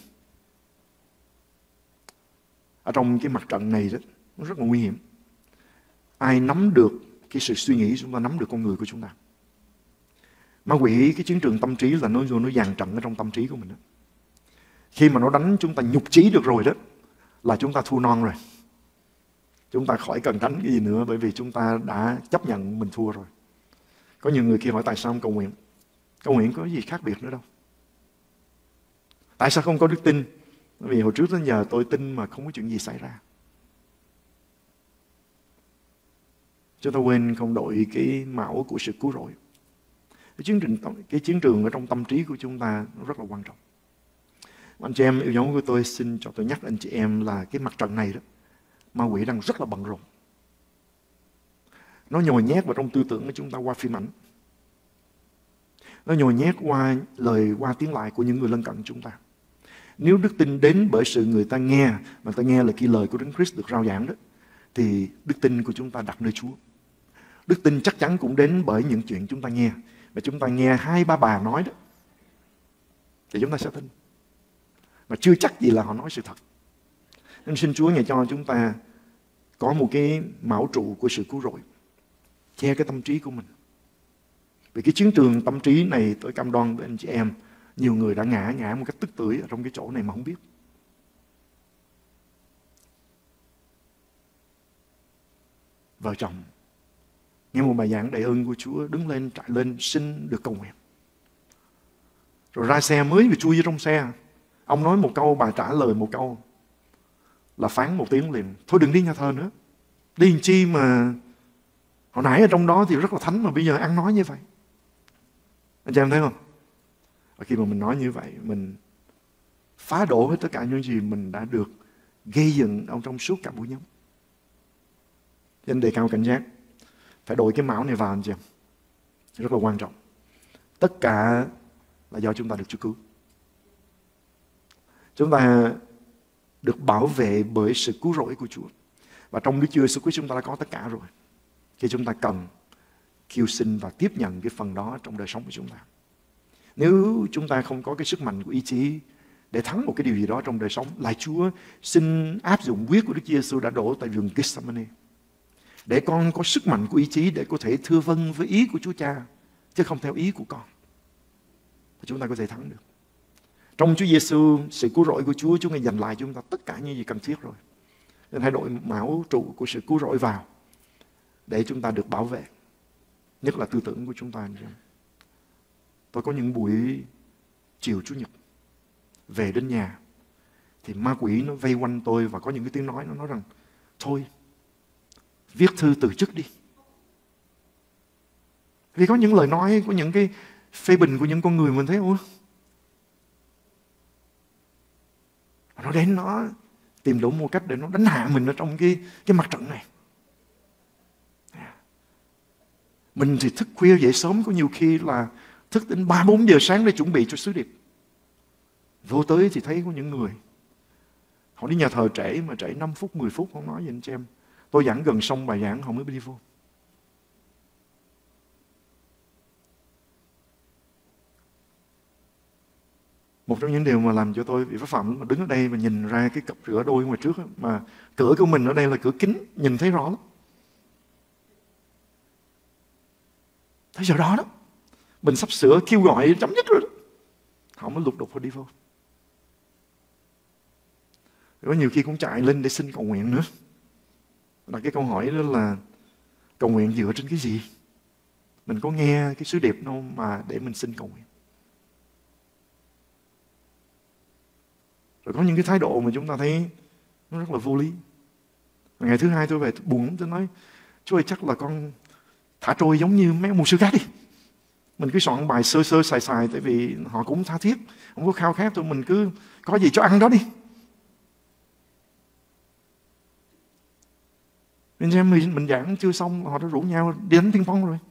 ở trong cái mặt trận này đó, nó rất là nguy hiểm. Ai nắm được cái sự suy nghĩ, chúng ta nắm được con người của chúng ta. Ma quỷ, cái chiến trường tâm trí là nó dàn trận ở trong tâm trí của mình đó. Khi mà nó đánh chúng ta nhục trí được rồi đó, là chúng ta thua non rồi. Chúng ta khỏi cần đánh cái gì nữa, bởi vì chúng ta đã chấp nhận mình thua rồi. Có nhiều người kia hỏi tại sao không cầu nguyện? Cầu nguyện có gì khác biệt nữa đâu. Tại sao không có đức tin? Bởi vì hồi trước đến giờ tôi tin mà không có chuyện gì xảy ra. Chúng ta quên không đội cái mão của sự cứu rỗi. Cái chiến trường ở trong tâm trí của chúng ta nó rất là quan trọng. Anh chị em yêu dấu của tôi, xin cho tôi nhắc anh chị em là cái mặt trận này đó, ma quỷ đang rất là bận rộn. Nó nhồi nhét vào trong tư tưởng của chúng ta qua phim ảnh. nó nhồi nhét qua lời qua tiếng lại của những người lân cận chúng ta. Nếu đức tin đến bởi sự người ta nghe, mà ta nghe là cái lời của Đấng Christ được rao giảng đó, thì đức tin của chúng ta đặt nơi Chúa. Đức tin chắc chắn cũng đến bởi những chuyện chúng ta nghe. Mà chúng ta nghe 2-3 bà nói đó, thì chúng ta sẽ tin. Mà chưa chắc gì là họ nói sự thật. Nên xin Chúa ngài cho chúng ta có một cái mão trụ của sự cứu rỗi, che cái tâm trí của mình. Vì cái chiến trường tâm trí này, tôi cam đoan với anh chị em, nhiều người đã ngã một cách tức tưởi ở trong cái chỗ này mà không biết. Vợ chồng nghe một bài giảng đầy ơn của Chúa, đứng lên trại lên xin được cầu nguyện. Rồi ra xe mới vừa chui vô trong xe, ông nói một câu, bà trả lời một câu, là phán một tiếng liền: thôi đừng đi nhà thờ nữa. Đi làm chi mà hồi nãy ở trong đó thì rất là thánh, mà bây giờ ăn nói như vậy. Anh chị em thấy không? Và khi mà mình nói như vậy, mình phá đổ hết tất cả những gì mình đã được gây dựng ở trong suốt cả buổi nhóm. Cho nên đề cao cảnh giác, phải đổi cái mão này vào anh chị em. Rất là quan trọng. Tất cả là do chúng ta được Chúa cứu. Chúng ta được bảo vệ bởi sự cứu rỗi của Chúa. Và trong Đức Chúa Jesus Christ chúng ta đã có tất cả rồi. Khi chúng ta cần kêu xin và tiếp nhận cái phần đó trong đời sống của chúng ta. Nếu chúng ta không có cái sức mạnh của ý chí để thắng một cái điều gì đó trong đời sống, lại Chúa xin áp dụng huyết của Đức Chúa Giêsu đã đổ tại vườn Gethsemane, để con có sức mạnh của ý chí để có thể thưa vâng với ý của Chúa Cha, chứ không theo ý của con. Và chúng ta có thể thắng được. Trong Chúa Giêsu, sự cứu rỗi của Chúa, Chúa Ngài dành lại cho chúng ta tất cả những gì cần thiết rồi. Nên hãy đội mão trụ của sự cứu rỗi vào để chúng ta được bảo vệ. Nhất là tư tưởng của chúng ta. Tôi có những buổi chiều Chủ nhật về đến nhà thì ma quỷ nó vây quanh tôi, và có những cái tiếng nói nó nói rằng: thôi viết thư từ chức đi. Vì có những lời nói, có những cái phê bình của những con người mình thấy nó đến, nó tìm đủ một cách để nó đánh hạ mình ở trong cái mặt trận này. Mình thì thức khuya dậy sớm, có nhiều khi là thức đến 3-4 giờ sáng để chuẩn bị cho sứ điệp. Vô tới thì thấy có những người họ đi nhà thờ trễ, mà trễ 5 phút, 10 phút, không nói gì anh chị em. Tôi giảng gần xong bài giảng họ mới đi vô. Một trong những điều mà làm cho tôi bị phá phạm mà đứng ở đây và nhìn ra cái cặp rửa đôi ngoài trước, mà cửa của mình ở đây là cửa kính, nhìn thấy rõ lắm. Tới giờ đó mình sắp sửa kêu gọi chấm dứt rồi đó, họ mới lục đục họ đi vô. Có nhiều khi cũng chạy lên để xin cầu nguyện nữa. Là cái câu hỏi đó là cầu nguyện dựa trên cái gì? Mình có nghe cái sứ điệp đâu mà để mình xin cầu nguyện. Rồi có những cái thái độ mà chúng ta thấy nó rất là vô lý. Ngày thứ hai tôi về tôi buồn, tôi nói: Chúa ơi, chắc là con thả trôi giống như mấy mục sư khác đi. Mình cứ soạn bài sơ sơ xài xài, tại vì họ cũng tha thiết, không có khao khát, tụi mình cứ có gì cho ăn đó đi. Nên xem mình giảng chưa xong, họ đã rủ nhau đi đánh ping pong rồi.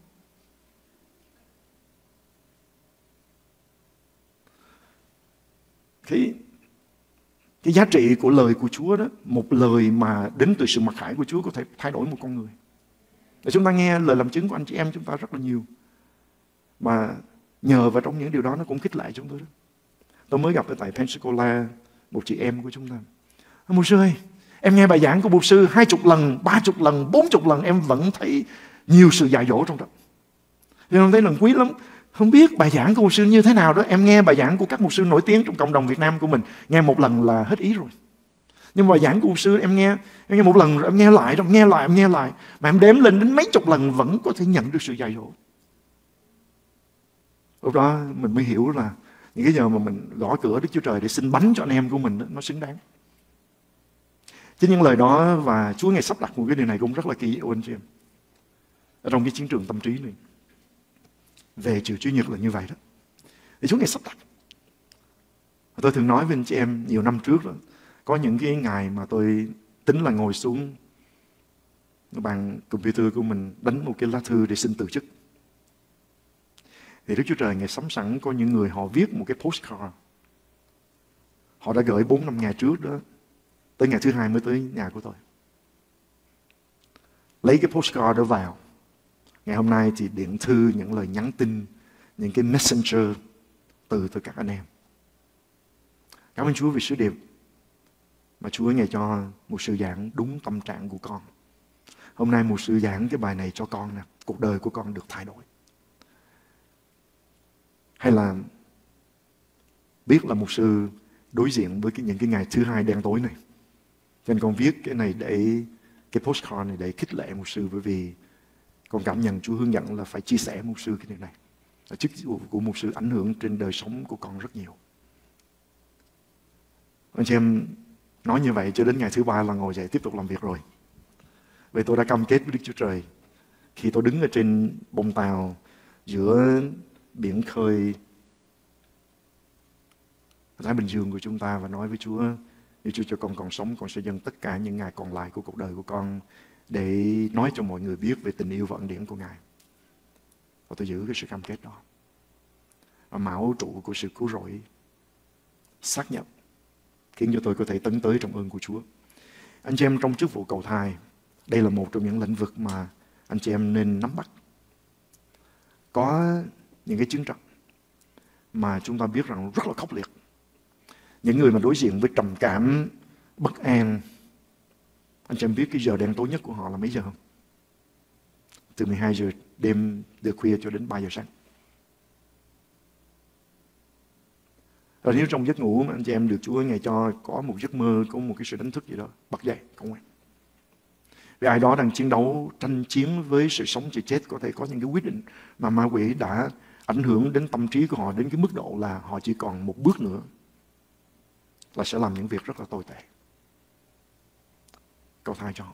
Cái giá trị của lời của Chúa đó, một lời mà đến từ sự mặc khải của Chúa có thể thay đổi một con người. Để chúng ta nghe lời làm chứng của anh chị em chúng ta rất là nhiều. Mà nhờ vào trong những điều đó nó cũng khích lệ chúng tôi đó. Tôi mới gặp ở tại Pensacola một chị em của chúng ta. Mục sư ơi, em nghe bài giảng của mục sư 20 lần, 30 lần, 40 lần em vẫn thấy nhiều sự dạy dỗ trong đó. Thì em thấy lần quý lắm. Không biết bài giảng của mục sư như thế nào đó. Em nghe bài giảng của các mục sư nổi tiếng trong cộng đồng Việt Nam của mình, nghe một lần là hết ý rồi. Nhưng bài giảng của mục sư em nghe một lần rồi em nghe lại, rồi em nghe lại. Mà em đếm lên đến mấy chục lần vẫn có thể nhận được sự dạy dỗ. Lúc đó mình mới hiểu là những cái giờ mà mình gõ cửa Đức Chúa Trời để xin bánh cho anh em của mình đó, nó xứng đáng. Chính những lời đó và Chúa Ngài sắp đặt một cái điều này cũng rất là kỳ diệu anh chị em. Ở trong cái chiến trường tâm trí này. Về chiều Chủ nhật là như vậy đó. Thì Chúa Ngài sắp đặt. Tôi thường nói với anh chị em nhiều năm trước đó, có những cái ngày mà tôi tính là ngồi xuống bàn computer của mình đánh một cái lá thư để xin từ chức. Thì Đức Chúa Trời Ngài sắm sẵn có những người họ viết một cái postcard. Họ đã gửi 4-5 ngày trước đó, tới ngày thứ hai mới tới nhà của tôi. Lấy cái postcard đó vào. Ngày hôm nay thì điện thư, những lời nhắn tin, những cái messenger từ các anh em. Cảm ơn Chúa vì sứ điệp mà Chúa Ngài cho một sư giảng đúng tâm trạng của con. Hôm nay một sư giảng cái bài này cho con nè, cuộc đời của con được thay đổi. Hay là biết là một sư đối diện với những cái ngày thứ hai đen tối này. Cho nên con viết cái này để, cái postcard này để khích lệ một sư, bởi vì con cảm nhận Chúa hướng dẫn là phải chia sẻ một sư cái điều này. Chức vụ của một sư ảnh hưởng trên đời sống của con rất nhiều. Anh chị em nói như vậy cho đến ngày thứ ba là ngồi dậy tiếp tục làm việc rồi. Vậy tôi đã cam kết với Đức Chúa Trời. Khi tôi đứng ở trên bông tàu giữa biển khơi Thái Bình Dương của chúng ta và nói với Chúa, nếu Chúa cho con còn sống, con sẽ dâng tất cả những ngày còn lại của cuộc đời của con để nói cho mọi người biết về tình yêu và ân điển của Ngài. Và tôi giữ cái sự cam kết đó. Và mão trụ của sự cứu rỗi xác nhận khiến cho tôi có thể tấn tới trong ơn của Chúa. Anh chị em trong chức vụ cầu thai, đây là một trong những lĩnh vực mà anh chị em nên nắm bắt. Có những cái chiến trận mà chúng ta biết rằng rất là khốc liệt. Những người mà đối diện với trầm cảm, bất an, anh chị em biết cái giờ đen tối nhất của họ là mấy giờ không? Từ 12 giờ đêm từ khuya cho đến 3 giờ sáng. Rồi nếu trong giấc ngủ mà anh chị em được Chúa Ngài cho có một giấc mơ, có một cái sự đánh thức gì đó, bật dậy, không quen. Vì ai đó đang chiến đấu, tranh chiến với sự sống sự chết, có thể có những cái quyết định mà ma quỷ đã ảnh hưởng đến tâm trí của họ đến cái mức độ là họ chỉ còn một bước nữa là sẽ làm những việc rất là tồi tệ. Cầu thai cho họ.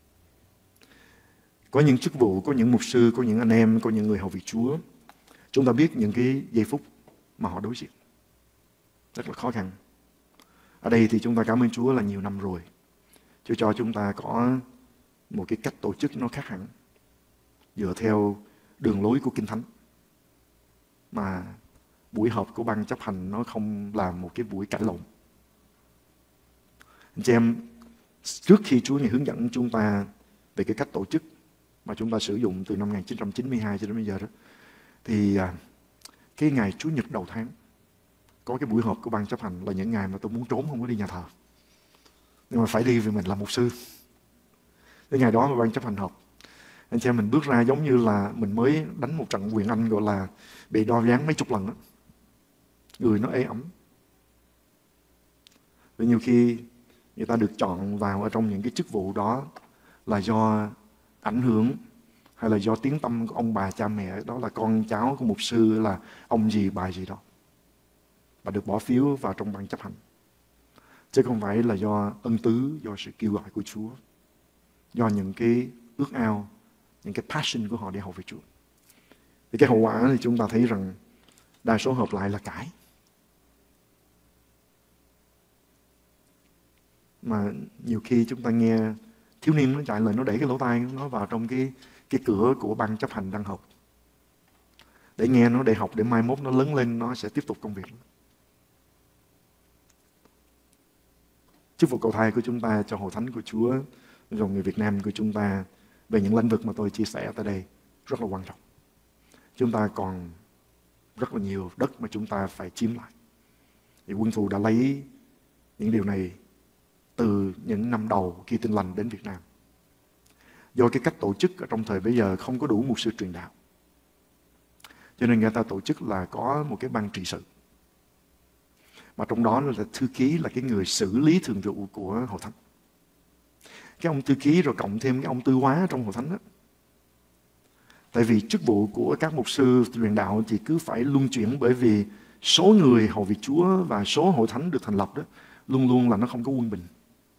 Có những chức vụ, có những mục sư, có những anh em, có những người hầu việc Chúa. Chúng ta biết những cái giây phút mà họ đối diện rất là khó khăn. Ở đây thì chúng ta cảm ơn Chúa là nhiều năm rồi Chúa cho chúng ta có một cái cách tổ chức nó khác hẳn, dựa theo đường lối của Kinh Thánh, mà buổi họp của ban chấp hành nó không là một cái buổi cãi lộn. Anh chị em, trước khi Chúa Ngài hướng dẫn chúng ta về cái cách tổ chức mà chúng ta sử dụng từ năm 1992 cho đến bây giờ đó, thì cái ngày Chủ nhật đầu tháng có cái buổi họp của ban chấp hành là những ngày mà tôi muốn trốn, không có đi nhà thờ, nhưng mà phải đi vì mình là mục sư. Cái ngày đó mà ban chấp hành họp, anh chị em mình bước ra giống như là mình mới đánh một trận quyền Anh gọi là bị đo ván mấy chục lần đó. Người nó ế ẩm. Vì nhiều khi người ta được chọn vào ở trong những cái chức vụ đó là do ảnh hưởng hay là do tiếng tâm của ông bà cha mẹ, đó là con cháu của mục sư, là ông gì bà gì đó, và được bỏ phiếu vào trong ban chấp hành, chứ không phải là do ân tứ, do sự kêu gọi của Chúa, do những cái ước ao, những cái passion của họ để hầu về Chúa. Thì cái hậu quả thì chúng ta thấy rằng đa số hợp lại là cãi. Mà nhiều khi chúng ta nghe thiếu niên nó chạy lời, nó đẩy cái lỗ tai nó vào trong cái cửa của ban chấp hành đang học, để nghe nó, để học, để mai mốt nó lớn lên nó sẽ tiếp tục công việc. Chức vụ cầu thai của chúng ta cho hội thánh của Chúa, rồi người Việt Nam của chúng ta, về những lĩnh vực mà tôi chia sẻ tại đây rất là quan trọng. Chúng ta còn rất là nhiều đất mà chúng ta phải chiếm lại. Thì quân thù đã lấy những điều này từ những năm đầu khi Tin Lành đến Việt Nam. Do cái cách tổ chức ở trong thời bây giờ không có đủ mục sư truyền đạo, cho nên người ta tổ chức là có một cái ban trị sự, mà trong đó là thư ký là cái người xử lý thường vụ của hội thánh. Cái ông thư ký rồi cộng thêm cái ông tư hóa trong hội thánh đó. Tại vì chức vụ của các mục sư truyền đạo thì cứ phải luân chuyển, bởi vì số người hầu việc Chúa và số hội thánh được thành lập đó luôn luôn là nó không có quân bình.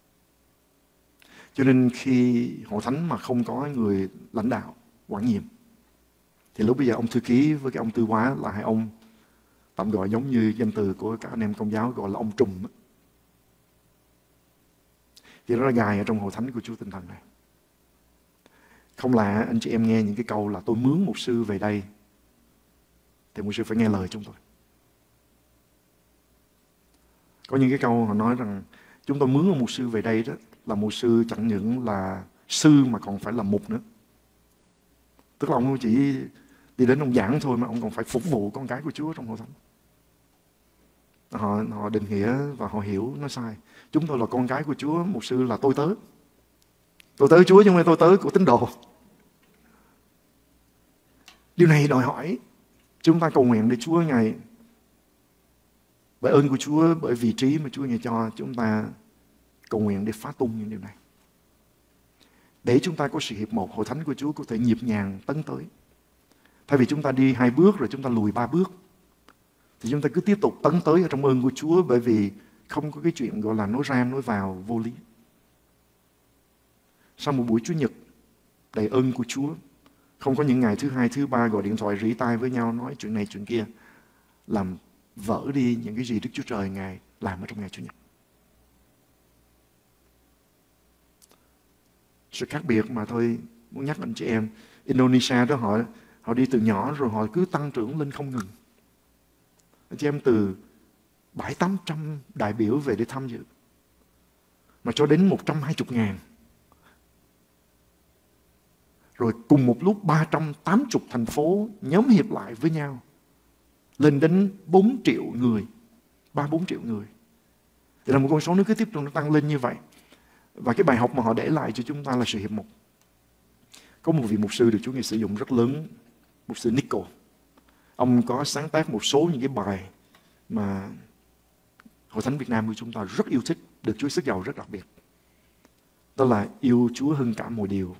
Cho nên khi hội thánh mà không có người lãnh đạo, quản nhiệm, thì lúc bây giờ ông thư ký với cái ông tư hóa là hai ông, tạm gọi giống như danh từ của các anh em Công giáo gọi là ông trùm. Thì đó là gài ở trong hội thánh của Chúa Tinh Thần này. Không lạ anh chị em nghe những cái câu là tôi mướn mục sư về đây thì mục sư phải nghe lời chúng tôi. Có những cái câu họ nói rằng chúng tôi mướn một mục sư về đây đó, là mục sư chẳng những là sư mà còn phải là mục nữa. Tức là ông không chỉ đi đến ông giảng thôi, mà ông còn phải phục vụ con cái của Chúa trong hội thánh. Họ định nghĩa và họ hiểu nó sai. Chúng tôi là con cái của Chúa, mục sư là tôi tớ. Tôi tớ Chúa chứ không phải tôi tớ của tín đồ. Điều này đòi hỏi chúng ta cầu nguyện để Chúa Ngài, bởi ơn của Chúa, bởi vị trí mà Chúa Ngài cho, chúng ta cầu nguyện để phá tung những điều này. Để chúng ta có sự hiệp một, hội thánh của Chúa có thể nhịp nhàng tấn tới. Thay vì chúng ta đi 2 bước rồi chúng ta lùi 3 bước, thì chúng ta cứ tiếp tục tấn tới ở trong ơn của Chúa, bởi vì không có cái chuyện gọi là nói ra nói vào vô lý. Sau một buổi Chủ nhật đầy ơn của Chúa, không có những ngày thứ 2, thứ 3 gọi điện thoại rỉ tai với nhau nói chuyện này chuyện kia, làm vỡ đi những cái gì Đức Chúa Trời Ngài làm ở trong ngày Chủ nhật. Sự khác biệt mà tôi muốn nhắc anh chị em, Indonesia đó họ đi từ nhỏ rồi họ cứ tăng trưởng lên không ngừng. Anh chị em, từ 700-800 đại biểu về để tham dự, mà cho đến 120.000. Rồi cùng một lúc 380 thành phố nhóm hiệp lại với nhau, lên đến 4 triệu người, 3-4 triệu người. Thì là một con số nó cứ tiếp tục nó tăng lên như vậy. Và cái bài học mà họ để lại cho chúng ta là sự hiệp một. Có một vị mục sư được Chúa Ngài sử dụng rất lớn, mục sư Nico. Ông có sáng tác một số những cái bài mà Hội Thánh Việt Nam của chúng ta rất yêu thích, được Chúa sức giàu rất đặc biệt. Đó là yêu Chúa hơn cả mọi điều,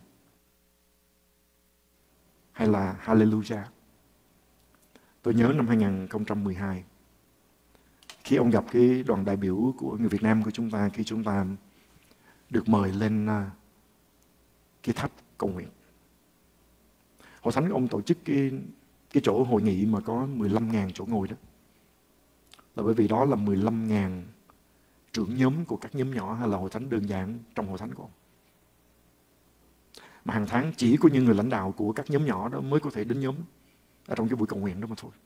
hay là Hallelujah. Tôi nhớ năm 2012, khi ông gặp cái đoàn đại biểu của người Việt Nam của chúng ta, khi chúng ta được mời lên cái tháp cầu nguyện. Hội Thánh ông tổ chức cái chỗ hội nghị mà có 15.000 chỗ ngồi đó. Là bởi vì đó là 15.000 trưởng nhóm của các nhóm nhỏ hay là hội thánh đơn giản trong hội thánh của ông. Mà hàng tháng chỉ có những người lãnh đạo của các nhóm nhỏ đó mới có thể đến nhóm ở trong cái buổi cầu nguyện đó mà thôi.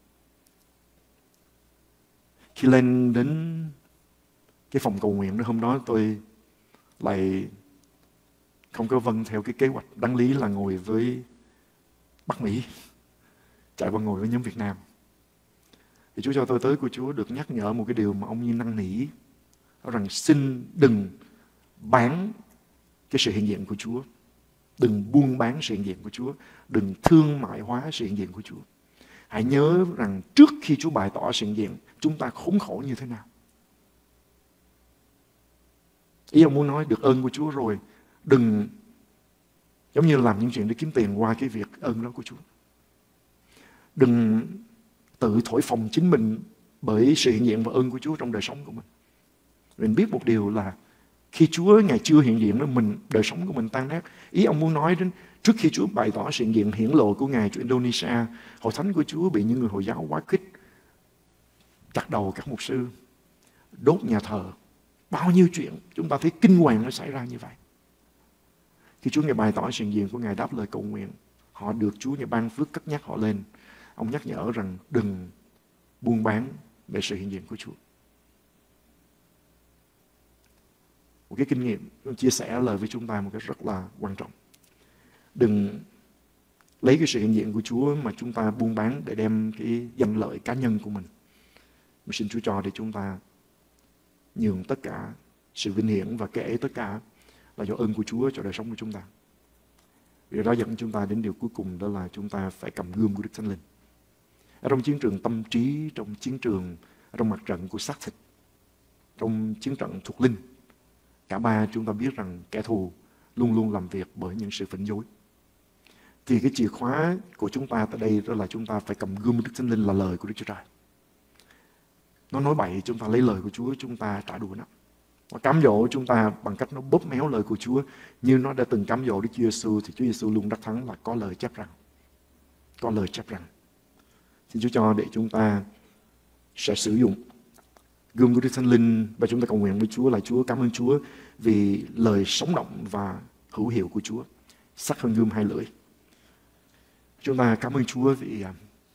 Khi lên đến cái phòng cầu nguyện đó, hôm đó tôi lại không có vâng theo cái kế hoạch. Đáng lý là ngồi với Bắc Mỹ, chạy qua ngồi với nhóm Việt Nam. Thì Chúa cho tôi tới của Chúa được nhắc nhở một cái điều mà ông như năn nỉ, đó rằng xin đừng bán cái sự hiện diện của Chúa, đừng buôn bán sự hiện diện của Chúa, đừng thương mại hóa sự hiện diện của Chúa. Hãy nhớ rằng trước khi Chúa bày tỏ sự hiện diện, chúng ta khốn khổ như thế nào. Ý ông muốn nói được ơn của Chúa rồi, đừng giống như làm những chuyện để kiếm tiền qua cái việc ơn đó của Chúa. Đừng tự thổi phồng chính mình bởi sự hiện diện và ơn của Chúa trong đời sống của mình. Mình biết một điều là khi Chúa Ngài chưa hiện diện đó, đời sống của mình tan nát. Ý ông muốn nói đến trước khi Chúa bày tỏ sự hiện diện hiển lộ của Ngài cho Indonesia, hội thánh của Chúa bị những người Hồi giáo quá khích, chặt đầu các mục sư, đốt nhà thờ. Bao nhiêu chuyện chúng ta thấy kinh hoàng nó xảy ra như vậy. Khi Chúa Ngài bày tỏ sự hiện diện của Ngài, đáp lời cầu nguyện, họ được Chúa Ngài ban phước cất nhắc họ lên. Ông nhắc nhở rằng đừng buôn bán về sự hiện diện của Chúa. Một cái kinh nghiệm chia sẻ lời với chúng ta một cái rất là quan trọng. Đừng lấy cái sự hiện diện của Chúa mà chúng ta buôn bán để đem cái danh lợi cá nhân của mình. Mà xin Chúa cho để chúng ta nhường tất cả sự vinh hiển và kể tất cả là do ơn của Chúa cho đời sống của chúng ta. Điều đó dẫn chúng ta đến điều cuối cùng, đó là chúng ta phải cầm gươm của Đức Thánh Linh. Ở trong chiến trường tâm trí, trong chiến trường, ở trong mặt trận của xác thịt, trong chiến trận thuộc linh, cả ba chúng ta biết rằng kẻ thù luôn luôn làm việc bởi những sự phỉnh dối. Thì cái chìa khóa của chúng ta tại đây đó là chúng ta phải cầm gươm Đức Thánh Linh, là lời của Đức Chúa Trời. Nó nói bậy, chúng ta lấy lời của Chúa, chúng ta trả đũa nó. Nó cám dỗ chúng ta bằng cách nó bóp méo lời của Chúa. Như nó đã từng cám dỗ Đức Chúa Giêsu, thì Chúa Giêsu luôn đắc thắng là có lời chép rằng. Có lời chép rằng. Xin Chúa cho để chúng ta sẽ sử dụng gươm của Đức Thánh Linh và chúng ta cầu nguyện với Chúa là Chúa, cảm ơn Chúa vì lời sống động và hữu hiệu của Chúa, sắc hơn gươm hai lưỡi. Chúng ta cảm ơn Chúa vì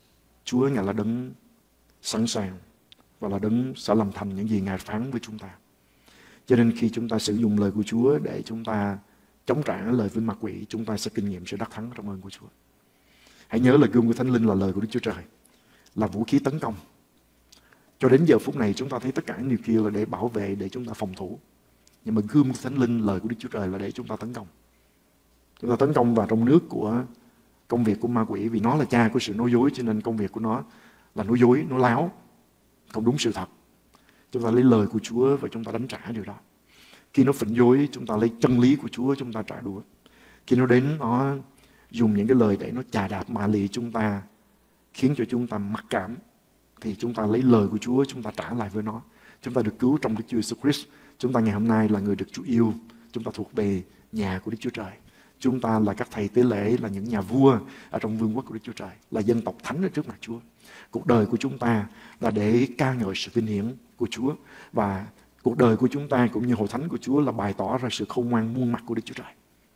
Chúa Ngài là đấng sẵn sàng và là đấng sẽ làm thành những gì Ngài phán với chúng ta. Cho nên khi chúng ta sử dụng lời của Chúa để chúng ta chống trả lời với ma quỷ, chúng ta sẽ kinh nghiệm sự đắc thắng trong ơn của Chúa. Hãy nhớ lời gươm của Thánh Linh là lời của Đức Chúa Trời, là vũ khí tấn công. Cho đến giờ phút này chúng ta thấy tất cả những điều kia là để bảo vệ, để chúng ta phòng thủ. Nhưng mà gươm của Thánh Linh, lời của Đức Chúa Trời là để chúng ta tấn công. Chúng ta tấn công vào trong nước của công việc của ma quỷ, vì nó là cha của sự nói dối, cho nên công việc của nó là nói dối, nói láo, không đúng sự thật. Chúng ta lấy lời của Chúa và chúng ta đánh trả điều đó. Khi nó phỉnh dối, chúng ta lấy chân lý của Chúa chúng ta trả đũa. Khi nó đến, nó dùng những cái lời để nó chà đạp mạ lì chúng ta, khiến cho chúng ta mặc cảm, thì chúng ta lấy lời của Chúa chúng ta trả lại với nó. Chúng ta được cứu trong Đức Chúa Jesus Christ. Chúng ta ngày hôm nay là người được Chúa yêu. Chúng ta thuộc về nhà của Đức Chúa Trời. Chúng ta là các thầy tế lễ, là những nhà vua ở trong vương quốc của Đức Chúa Trời, là dân tộc thánh ở trước mặt Chúa. Cuộc đời của chúng ta là để ca ngợi sự vinh hiển của Chúa, và cuộc đời của chúng ta cũng như hội thánh của Chúa là bày tỏ ra sự khôn ngoan muôn mặt của Đức Chúa Trời.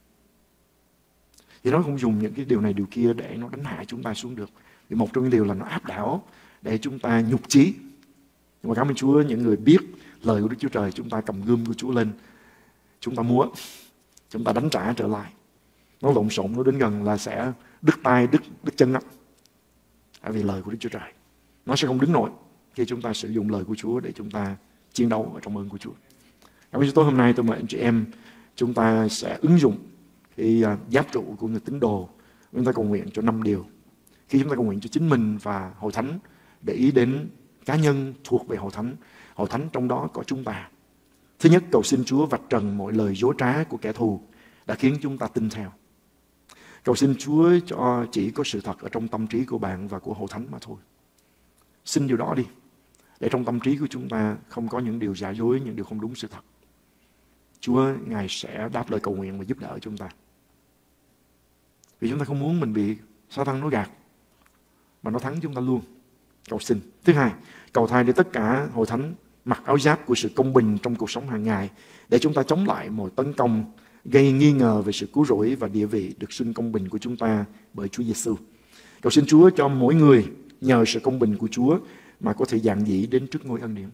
Thì nó không dùng những cái điều này điều kia để nó đánh hạ chúng ta xuống được. Vì một trong những điều là nó áp đảo để chúng ta nhục chí. Nhưng mà cảm ơn Chúa, những người biết lời của Đức Chúa Trời, chúng ta cầm gươm của Chúa lên, chúng ta múa, chúng ta đánh trả trở lại. Nó lộn xộn, nó đến gần là sẽ đứt tay, đứt chân lắm. Bởi vì lời của Đức Chúa Trời nó sẽ không đứng nổi khi chúng ta sử dụng lời của Chúa để chúng ta chiến đấu ở trong ơn của Chúa. Cảm ơn Chúa. Tối hôm nay tôi mời anh chị em chúng ta sẽ ứng dụng cái giáp trụ của người tín đồ. Chúng ta cầu nguyện cho 5 điều. Khi chúng ta cầu nguyện cho chính mình và hội thánh, để ý đến cá nhân thuộc về hội thánh trong đó có chúng ta. Thứ nhất, cầu xin Chúa vạch trần mọi lời dối trá của kẻ thù đã khiến chúng ta tin theo. Cầu xin Chúa cho chỉ có sự thật ở trong tâm trí của bạn và của hội thánh mà thôi. Xin điều đó đi, để trong tâm trí của chúng ta không có những điều giả dối, những điều không đúng sự thật. Chúa Ngài sẽ đáp lời cầu nguyện và giúp đỡ chúng ta. Vì chúng ta không muốn mình bị Sa-tan nó gạt, mà nó thắng chúng ta luôn. Cầu xin. Thứ hai, cầu thay để tất cả hội thánh mặc áo giáp của sự công bình trong cuộc sống hàng ngày, để chúng ta chống lại mọi tấn công gây nghi ngờ về sự cứu rỗi và địa vị được xưng công bình của chúng ta bởi Chúa Giêsu. Cầu xin Chúa cho mỗi người nhờ sự công bình của Chúa mà có thể dạn dĩ đến trước ngôi ân điển.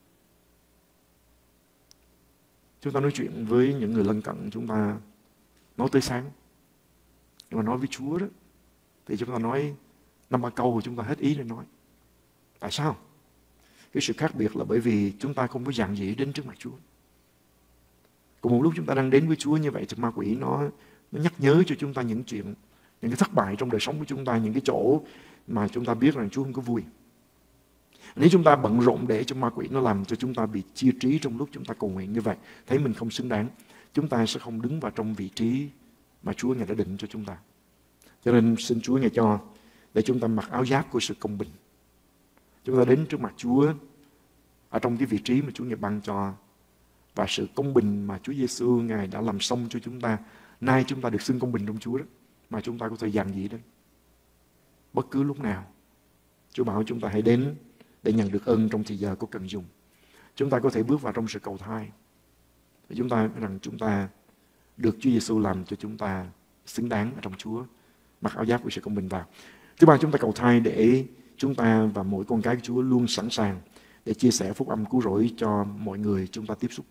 Chúng ta nói chuyện với những người lân cận, chúng ta nói tới sáng. Nhưng mà nói với Chúa đó, thì chúng ta nói 5-3 câu rồi chúng ta hết ý để nói. Tại sao? Cái sự khác biệt là bởi vì chúng ta không có dạn dĩ đến trước mặt Chúa. Cùng một lúc chúng ta đang đến với Chúa như vậy, thì ma quỷ nó nhắc nhớ cho chúng ta những chuyện, những cái thất bại trong đời sống của chúng ta, những cái chỗ mà chúng ta biết rằng Chúa không có vui. Nếu chúng ta bận rộn để cho ma quỷ nó làm cho chúng ta bị chia trí trong lúc chúng ta cầu nguyện như vậy, thấy mình không xứng đáng, chúng ta sẽ không đứng vào trong vị trí mà Chúa Ngài đã định cho chúng ta. Cho nên xin Chúa Ngài cho để chúng ta mặc áo giáp của sự công bình. Chúng ta đến trước mặt Chúa ở trong cái vị trí mà Chúa Ngài ban cho, và sự công bình mà Chúa Giêsu Ngài đã làm xong cho chúng ta. Nay chúng ta được xưng công bình trong Chúa đó, mà chúng ta có thể dàn dĩ đến bất cứ lúc nào. Chúa bảo chúng ta hãy đến để nhận được ơn trong thời giờ có cần dùng. Chúng ta có thể bước vào trong sự cầu thai. Chúng ta rằng chúng ta được Chúa Giêsu làm cho chúng ta xứng đáng ở trong Chúa, mặc áo giáp của sự công bình vào. Thứ ba, chúng ta cầu thai để chúng ta và mỗi con cái của Chúa luôn sẵn sàng để chia sẻ phúc âm cứu rỗi cho mọi người chúng ta tiếp xúc.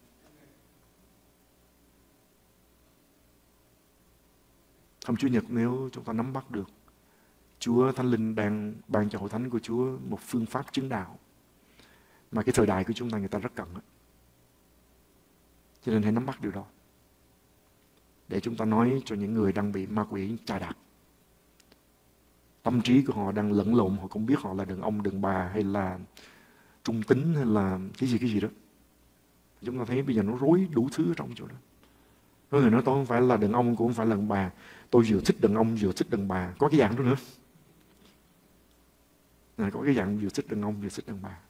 Hôm Chủ nhật, nếu chúng ta nắm bắt được Chúa Thánh Linh đang ban cho hội thánh của Chúa một phương pháp chứng đạo mà cái thời đại của chúng ta người ta rất cần. Cho nên hãy nắm bắt điều đó để chúng ta nói cho những người đang bị ma quỷ chà đạp. Tâm trí của họ đang lẫn lộn, họ không biết họ là đàn ông, đàn bà hay là trung tính hay là cái gì đó. Chúng ta thấy bây giờ nó rối đủ thứ ở trong chỗ đó. Có người nói tôi không phải là đàn ông cũng không phải là đàn bà, tôi vừa thích đàn ông vừa thích đàn bà, có cái dạng đó nữa. Có cái dạng vừa thích đàn ông vừa thích đàn bà.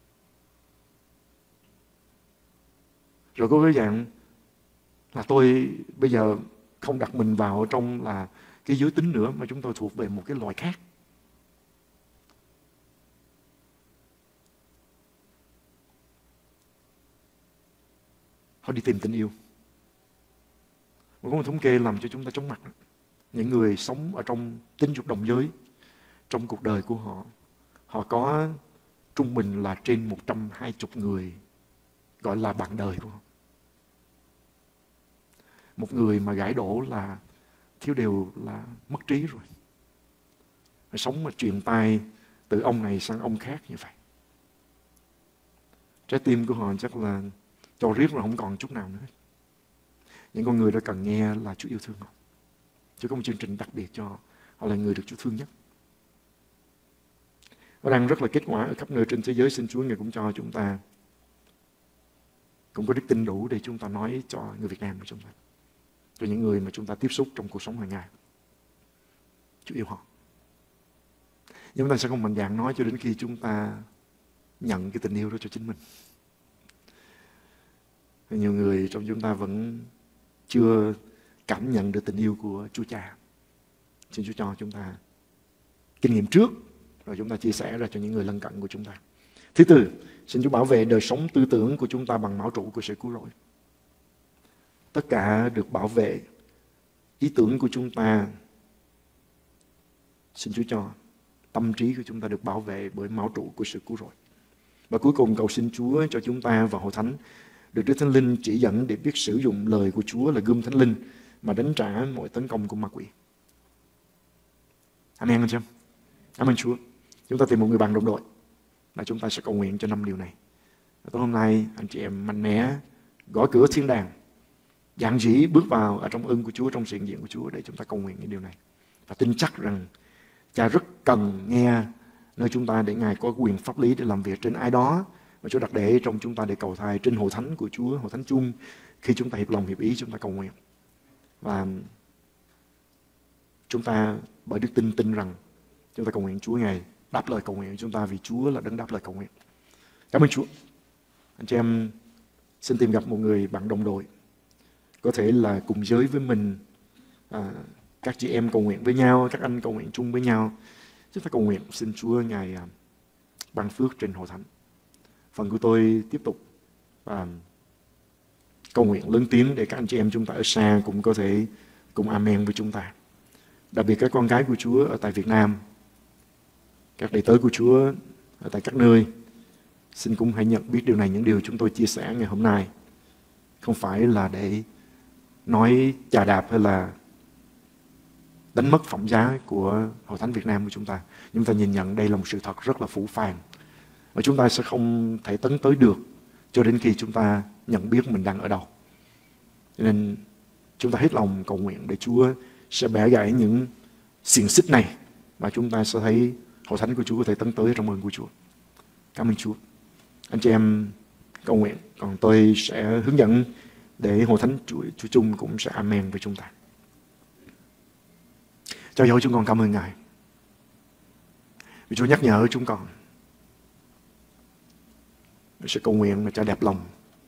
Rồi có cái dạng là tôi bây giờ không đặt mình vào trong là cái giới tính nữa, mà chúng tôi thuộc về một cái loài khác. Họ đi tìm tình yêu. Có một thống kê làm cho chúng ta chóng mặt. Những người sống ở trong tính dục đồng giới, trong cuộc đời của họ họ có trung bình là trên 120 người gọi là bạn đời của họ. Một người mà gãy đổ là thiếu điều là mất trí rồi. Họ sống mà truyền tai từ ông này sang ông khác như vậy. Trái tim của họ chắc là cho riết rồi không còn chút nào nữa. Những con người đó cần nghe là Chúa yêu thương họ. Chúa có một chương trình đặc biệt cho họ. Họ là người được Chúa thương nhất. Nó đang rất là kết quả ở khắp nơi trên thế giới. Xin Chúa Ngài cũng cho chúng ta cũng có đức tin đủ để chúng ta nói cho người Việt Nam của chúng ta, cho những người mà chúng ta tiếp xúc trong cuộc sống hàng ngày. Chúa yêu họ. Nhưng chúng ta sẽ không mạnh dạn nói cho đến khi chúng ta nhận cái tình yêu đó cho chính mình. Nhiều người trong chúng ta vẫn chưa cảm nhận được tình yêu của Chúa Cha. Xin Chúa cho chúng ta kinh nghiệm trước, rồi chúng ta chia sẻ ra cho những người lân cận của chúng ta. Thứ tư, xin Chúa bảo vệ đời sống tư tưởng của chúng ta bằng mão trụ của sự cứu rỗi. Tất cả được bảo vệ. Ý tưởng của chúng ta, xin Chúa cho tâm trí của chúng ta được bảo vệ bởi mão trụ của sự cứu rỗi. Và cuối cùng cầu xin Chúa cho chúng ta và Hội Thánh được Đức Thánh Linh chỉ dẫn để biết sử dụng lời của Chúa là gươm Thánh Linh mà đánh trả mọi tấn công của ma quỷ. Amen anh chị em? Amen Chúa. Chúng ta tìm một người bạn đồng đội và chúng ta sẽ cầu nguyện cho 5 điều này. Tối hôm nay anh chị em mạnh mẽ gõ cửa thiên đàng, giản dĩ bước vào ở trong ơn của Chúa, trong sự hiện diện của Chúa để chúng ta cầu nguyện những điều này. Và tin chắc rằng Cha rất cần nghe nơi chúng ta để Ngài có quyền pháp lý để làm việc trên ai đó mà Chúa đặt để trong chúng ta để cầu thay trên hội thánh của Chúa, hội thánh chung, khi chúng ta hiệp lòng hiệp ý chúng ta cầu nguyện. Và chúng ta bởi đức tin rằng chúng ta cầu nguyện Chúa Ngài đáp lời cầu nguyện của chúng ta, vì Chúa là đấng đáp lời cầu nguyện. Cảm ơn Chúa. Anh chị em xin tìm gặp một người bạn đồng đội, có thể là cùng giới với mình, các chị em cầu nguyện với nhau, các anh cầu nguyện chung với nhau. Chúng ta cầu nguyện xin Chúa Ngài ban phước trên hội thánh. Phần của tôi tiếp tục cầu nguyện lớn tiếng để các anh chị em chúng ta ở xa cũng có thể cùng amen với chúng ta. Đặc biệt các con gái của Chúa ở tại Việt Nam, các đầy tớ của Chúa ở tại các nơi, xin cũng hãy nhận biết điều này. Những điều chúng tôi chia sẻ ngày hôm nay không phải là để nói chà đạp hay là đánh mất phẩm giá của Hội Thánh Việt Nam của chúng ta. Chúng ta nhìn nhận đây là một sự thật rất là phũ phàng, và chúng ta sẽ không thể tấn tới được cho đến khi chúng ta nhận biết mình đang ở đâu. Cho nên chúng ta hết lòng cầu nguyện để Chúa sẽ bẻ gãy những xiềng xích này, và chúng ta sẽ thấy Hội Thánh của Chúa có thể tấn tới trong ơn của Chúa. Cảm ơn Chúa. Anh chị em cầu nguyện, còn tôi sẽ hướng dẫn để Hội Thánh Chúa chung cũng sẽ amen với chúng ta. Cho dấu chúng con cảm ơn Ngài vì Chúa nhắc nhở chúng con sẽ cầu nguyện mà Cha đẹp lòng.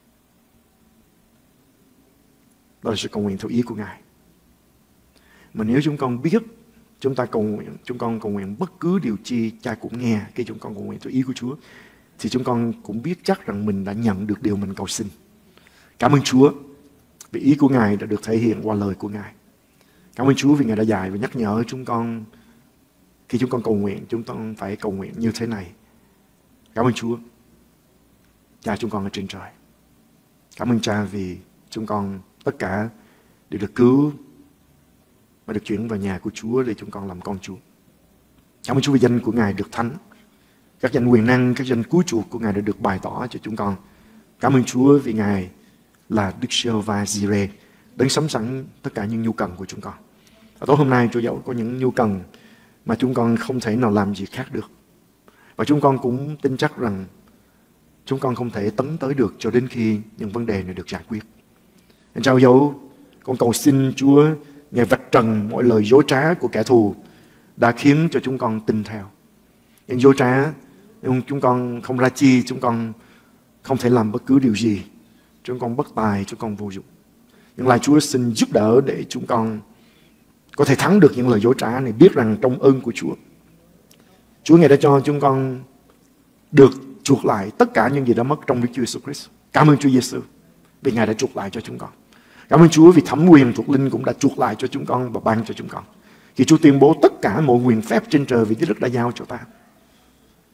Đó là sự cầu nguyện theo ý của Ngài. Mà nếu chúng con biết chúng con cầu nguyện bất cứ điều chi Cha cũng nghe khi chúng con cầu nguyện theo ý của Chúa, thì chúng con cũng biết chắc rằng mình đã nhận được điều mình cầu xin. Cảm ơn Chúa vì ý của Ngài đã được thể hiện qua lời của Ngài. Cảm ơn Chúa vì Ngài đã dạy và nhắc nhở chúng con khi chúng con cầu nguyện, chúng con phải cầu nguyện như thế này. Cảm ơn Chúa, Cha chúng con ở trên trời. Cảm ơn Cha vì chúng con tất cả đều được cứu và được chuyển vào nhà của Chúa để chúng con làm con Chúa. Cảm ơn Chúa vì danh của Ngài được thánh. Các danh quyền năng, các danh cứu chuộc của Ngài đã được bày tỏ cho chúng con. Cảm ơn Chúa vì Ngài là Đức Giê-hô-va Jireh, đấng sắm sẵn tất cả những nhu cầu của chúng con. Và tối hôm nay Chúa dẫu có những nhu cầu mà chúng con không thể nào làm gì khác được, và chúng con cũng tin chắc rằng chúng con không thể tấn tới được cho đến khi những vấn đề này được giải quyết. Anh chào dẫu con cầu xin Chúa Ngài vạch trần mọi lời dối trá của kẻ thù đã khiến cho chúng con tin theo. Những dối trá, chúng con không ra chi, chúng con không thể làm bất cứ điều gì, chúng con bất tài, chúng con vô dụng. Nhưng lại Chúa xin giúp đỡ để chúng con có thể thắng được những lời dối trá này, biết rằng trong ơn của Chúa Ngài đã cho chúng con được chuộc lại tất cả những gì đã mất trong Đức Chúa Jesus Christ. Cảm ơn Chúa Giêsu vì Ngài đã chuộc lại cho chúng con. Cảm ơn Chúa vì thẩm quyền thuộc linh cũng đã chuộc lại cho chúng con và ban cho chúng con. Khi Chúa tuyên bố tất cả mọi quyền phép trên trời vì Đức đã giao cho ta.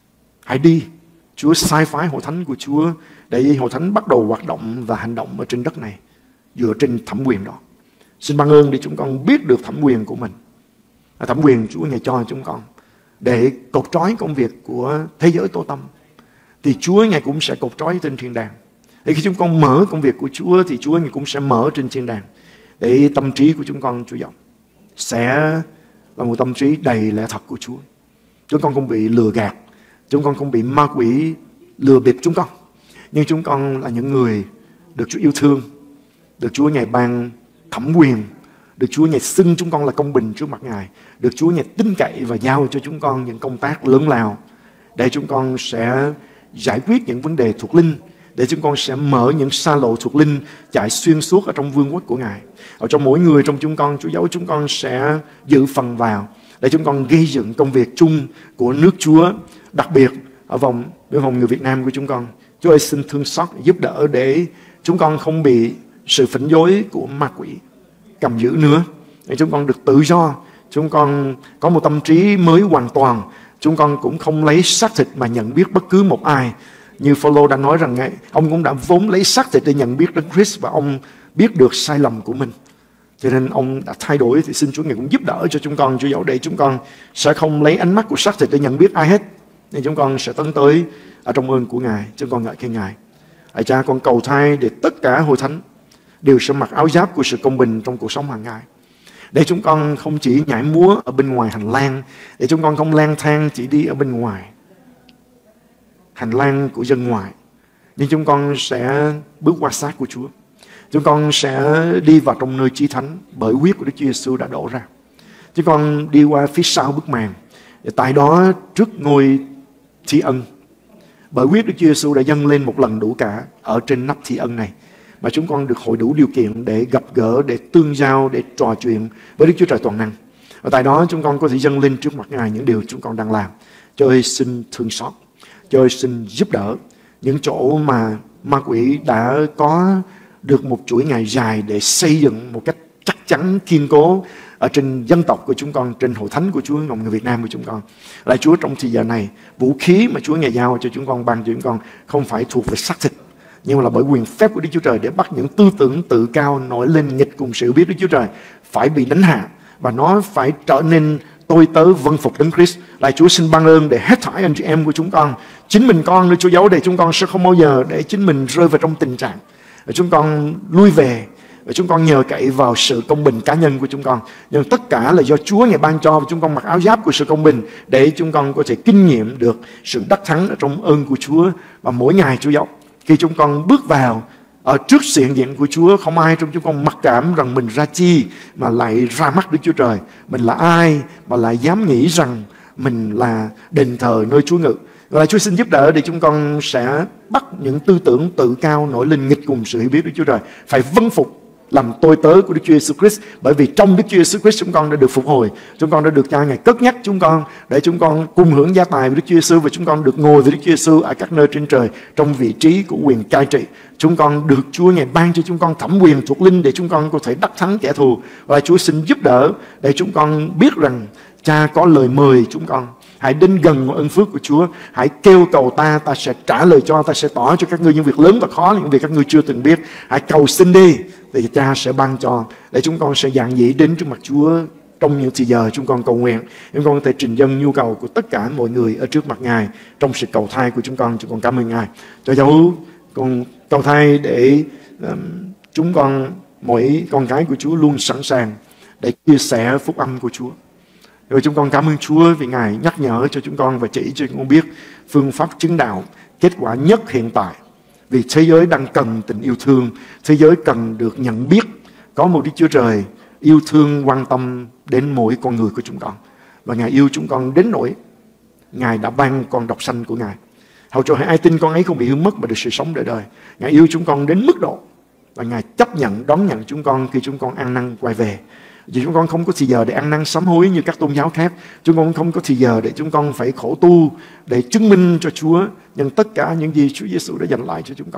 Hãy đi. Chúa sai phái hội thánh của Chúa để hội thánh bắt đầu hoạt động và hành động ở trên đất này dựa trên thẩm quyền đó. Xin ban ơn để chúng con biết được thẩm quyền của mình. Thẩm quyền Chúa Ngài cho chúng con để cột trói công việc của thế giới tối tăm, thì Chúa Ngài cũng sẽ cột trói trên thiên đàng. Để khi chúng con mở công việc của Chúa thì Chúa Ngài cũng sẽ mở trên thiên đàng, để tâm trí của chúng con, Chúa dòng, sẽ là một tâm trí đầy lẽ thật của Chúa. Chúng con không bị lừa gạt, chúng con không bị ma quỷ lừa bịp chúng con, nhưng chúng con là những người được Chúa yêu thương, được Chúa Ngài ban thẩm quyền, được Chúa Ngài xưng chúng con là công bình trước mặt Ngài, được Chúa Ngài tin cậy và giao cho chúng con những công tác lớn lao để chúng con sẽ giải quyết những vấn đề thuộc linh, để chúng con sẽ mở những xa lộ thuộc linh chạy xuyên suốt ở trong vương quốc của Ngài. Ở trong mỗi người trong chúng con, Chúa dấu chúng con sẽ giữ phần vào để chúng con gây dựng công việc chung của nước Chúa, đặc biệt ở vòng người Việt Nam của chúng con. Chúa ơi, xin thương xót giúp đỡ để chúng con không bị sự phỉnh dối của ma quỷ cầm giữ nữa, để chúng con được tự do, chúng con có một tâm trí mới hoàn toàn. Chúng con cũng không lấy xác thịt mà nhận biết bất cứ một ai. Như Phaolô đã nói rằng ông cũng đã vốn lấy xác thịt để nhận biết Đấng Christ, và ông biết được sai lầm của mình, cho nên ông đã thay đổi. Thì xin Chúa Ngài cũng giúp đỡ cho chúng con, Chúa dẫu để chúng con sẽ không lấy ánh mắt của xác thịt để nhận biết ai hết, nên chúng con sẽ tấn tới ở trong ơn của Ngài. Chúng con ngợi khen Ngài. Hãy Cha, con cầu thay để tất cả hội thánh đều sẽ mặc áo giáp của sự công bình trong cuộc sống hàng ngày, để chúng con không chỉ nhảy múa ở bên ngoài hành lang, để chúng con không lang thang chỉ đi ở bên ngoài hành lang của dân ngoại, nhưng chúng con sẽ bước qua xác của Chúa. Chúng con sẽ đi vào trong nơi chí thánh bởi huyết của Đức Chúa Giêsu đã đổ ra. Chúng con đi qua phía sau bức màn, để tại đó trước ngôi thi ân, bởi huyết Đức Chúa Giêsu đã dâng lên một lần đủ cả ở trên nắp thi ân này, mà chúng con được hội đủ điều kiện để gặp gỡ, để tương giao, để trò chuyện với Đức Chúa Trời toàn năng. Và tại đó chúng con có thể dâng lên trước mặt Ngài những điều chúng con đang làm. Chúa ơi, xin thương xót, Chúa ơi, xin giúp đỡ những chỗ mà ma quỷ đã có được một chuỗi ngày dài để xây dựng một cách chắc chắn, kiên cố ở trên dân tộc của chúng con, trên hội thánh của Chúa, người Việt Nam của chúng con. Lại Chúa, trong thời giờ này, vũ khí mà Chúa Ngài giao cho chúng con, ban cho chúng con không phải thuộc về xác thịt, nhưng mà là bởi quyền phép của Đức Chúa Trời để bắt những tư tưởng tự cao nổi lên nghịch cùng sự biết Đức Chúa Trời phải bị đánh hạ, và nó phải trở nên tôi tớ vâng phục Đấng Christ. Lại Chúa xin ban ơn để hết thảy anh chị em của chúng con, chính mình con nữa Chúa dấu, để chúng con sẽ không bao giờ để chính mình rơi vào trong tình trạng để chúng con lui về, và chúng con nhờ cậy vào sự công bình cá nhân của chúng con. Nhưng tất cả là do Chúa Ngài ban cho, và chúng con mặc áo giáp của sự công bình để chúng con có thể kinh nghiệm được sự đắc thắng ở trong ơn của Chúa. Và mỗi ngày Chúa dấu, khi chúng con bước vào ở trước sự hiện diện của Chúa, không ai trong chúng con mặc cảm rằng mình ra chi mà lại ra mắt Đức Chúa Trời. Mình là ai mà lại dám nghĩ rằng mình là đền thờ nơi Chúa ngự. Và Chúa xin giúp đỡ để chúng con sẽ bắt những tư tưởng tự cao nổi lên nghịch cùng sự hiểu biết Đức Chúa Trời, phải vâng phục làm tôi tớ của Đức Chúa Giêsu Christ. Bởi vì trong Đức Chúa Giêsu Christ chúng con đã được phục hồi, chúng con đã được Cha Ngài cất nhắc chúng con để chúng con cùng hưởng gia tài với Đức Chúa Giêsu, và chúng con được ngồi với Đức Chúa Giêsu ở các nơi trên trời trong vị trí của quyền cai trị. Chúng con được Chúa Ngài ban cho chúng con thẩm quyền thuộc linh để chúng con có thể đắc thắng kẻ thù. Và Chúa xin giúp đỡ để chúng con biết rằng Cha có lời mời chúng con. Hãy đến gần ơn phước của Chúa, hãy kêu cầu ta, ta sẽ trả lời cho, ta sẽ tỏ cho các ngươi những việc lớn và khó, những việc các ngươi chưa từng biết. Hãy cầu xin đi, thì Cha sẽ ban cho, để chúng con sẽ dạn dĩ đến trước mặt Chúa trong những thời giờ chúng con cầu nguyện. Chúng con có thể trình dâng nhu cầu của tất cả mọi người ở trước mặt Ngài trong sự cầu thay của chúng con cảm ơn Ngài. Cho dấu con cầu thay để chúng con, mỗi con cái của Chúa luôn sẵn sàng để chia sẻ phúc âm của Chúa. Rồi chúng con cảm ơn Chúa vì Ngài nhắc nhở cho chúng con và chỉ cho chúng con biết phương pháp chứng đạo kết quả nhất hiện tại. Vì thế giới đang cần tình yêu thương, thế giới cần được nhận biết có một Đức Chúa Trời yêu thương, quan tâm đến mỗi con người của chúng con. Và Ngài yêu chúng con đến nỗi Ngài đã ban con độc sanh của Ngài, hầu cho ai tin con ấy không bị hư mất mà được sự sống đời đời. Ngài yêu chúng con đến mức độ và Ngài chấp nhận, đón nhận chúng con khi chúng con ăn năn quay về. Vì chúng con không có thời giờ để ăn năn sám hối như các tôn giáo khác. Chúng con không có thời giờ để chúng con phải khổ tu để chứng minh cho Chúa nhưng tất cả những gì Chúa Giêsu đã dành lại cho chúng con.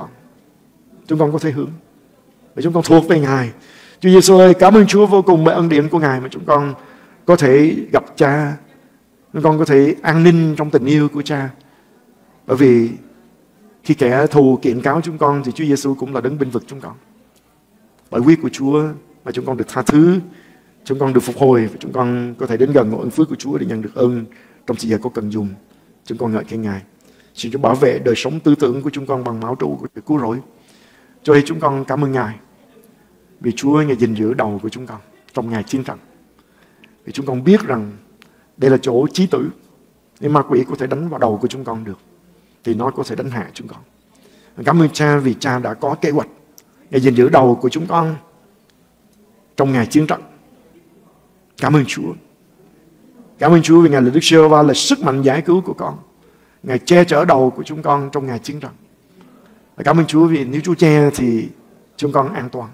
Chúng con có thể hưởng và chúng con thuộc về Ngài. Chúa Giêsu ơi, cảm ơn Chúa vô cùng về ân điển của Ngài mà chúng con có thể gặp Cha, chúng con có thể an ninh trong tình yêu của Cha. Bởi vì khi kẻ thù kiện cáo chúng con thì Chúa Giêsu cũng là đấng bênh vực chúng con. Bởi huyết của Chúa mà chúng con được tha thứ, chúng con được phục hồi, và chúng con có thể đến gần ngôi ơn phước của Chúa để nhận được ơn trong thời giờ có cần dùng. Chúng con ngợi khen Ngài. Xin Chúa bảo vệ đời sống tư tưởng của chúng con bằng máu trụ của cứu rỗi. Cho nên chúng con cảm ơn Ngài vì Chúa Ngài gìn giữ đầu của chúng con trong ngày chiến trận. Vì chúng con biết rằng đây là chỗ chí tử. Nếu ma quỷ có thể đánh vào đầu của chúng con được thì nó có thể đánh hạ chúng con. Cảm ơn Cha vì Cha đã có kế hoạch Ngài gìn giữ đầu của chúng con trong ngày chiến trận. Cảm ơn Chúa. Cảm ơn Chúa vì Ngài là Đức Giê-hô-va, là sức mạnh giải cứu của con. Ngài che chở đầu của chúng con trong ngày chiến trận. Và cảm ơn Chúa vì nếu Chúa che thì chúng con an toàn.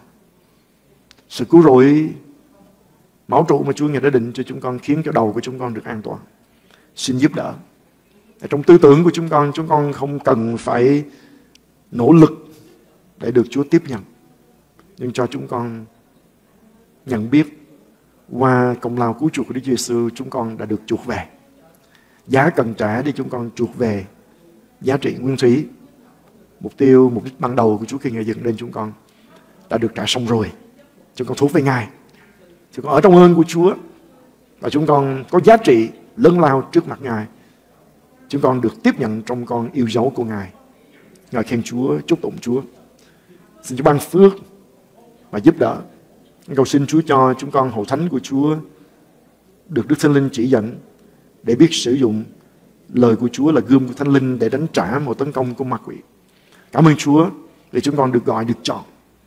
Sự cứu rỗi, máu trụ mà Chúa Ngài đã định cho chúng con khiến cho đầu của chúng con được an toàn. Xin giúp đỡ. Trong tư tưởng của chúng con không cần phải nỗ lực để được Chúa tiếp nhận. Nhưng cho chúng con nhận biết qua công lao cứu chuộc của Đức Chúa Giêsu, chúng con đã được chuộc về. Giá cần trả để chúng con chuộc về giá trị nguyên thủy. Mục đích ban đầu của Chúa khi Ngài dựng lên chúng con đã được trả xong rồi. Chúng con thuộc về Ngài. Chúng con ở trong ơn của Chúa và chúng con có giá trị lớn lao trước mặt Ngài. Chúng con được tiếp nhận trong con yêu dấu của Ngài. Ngài khen Chúa, chúc tụng Chúa. Xin Chúa ban phước và giúp đỡ. Cầu xin Chúa cho chúng con hậu thánh của Chúa được Đức Thánh Linh chỉ dẫn để biết sử dụng lời của Chúa là gươm của Thánh Linh để đánh trả một tấn công của ma quỷ. Cảm ơn Chúa để chúng con được gọi, được chọn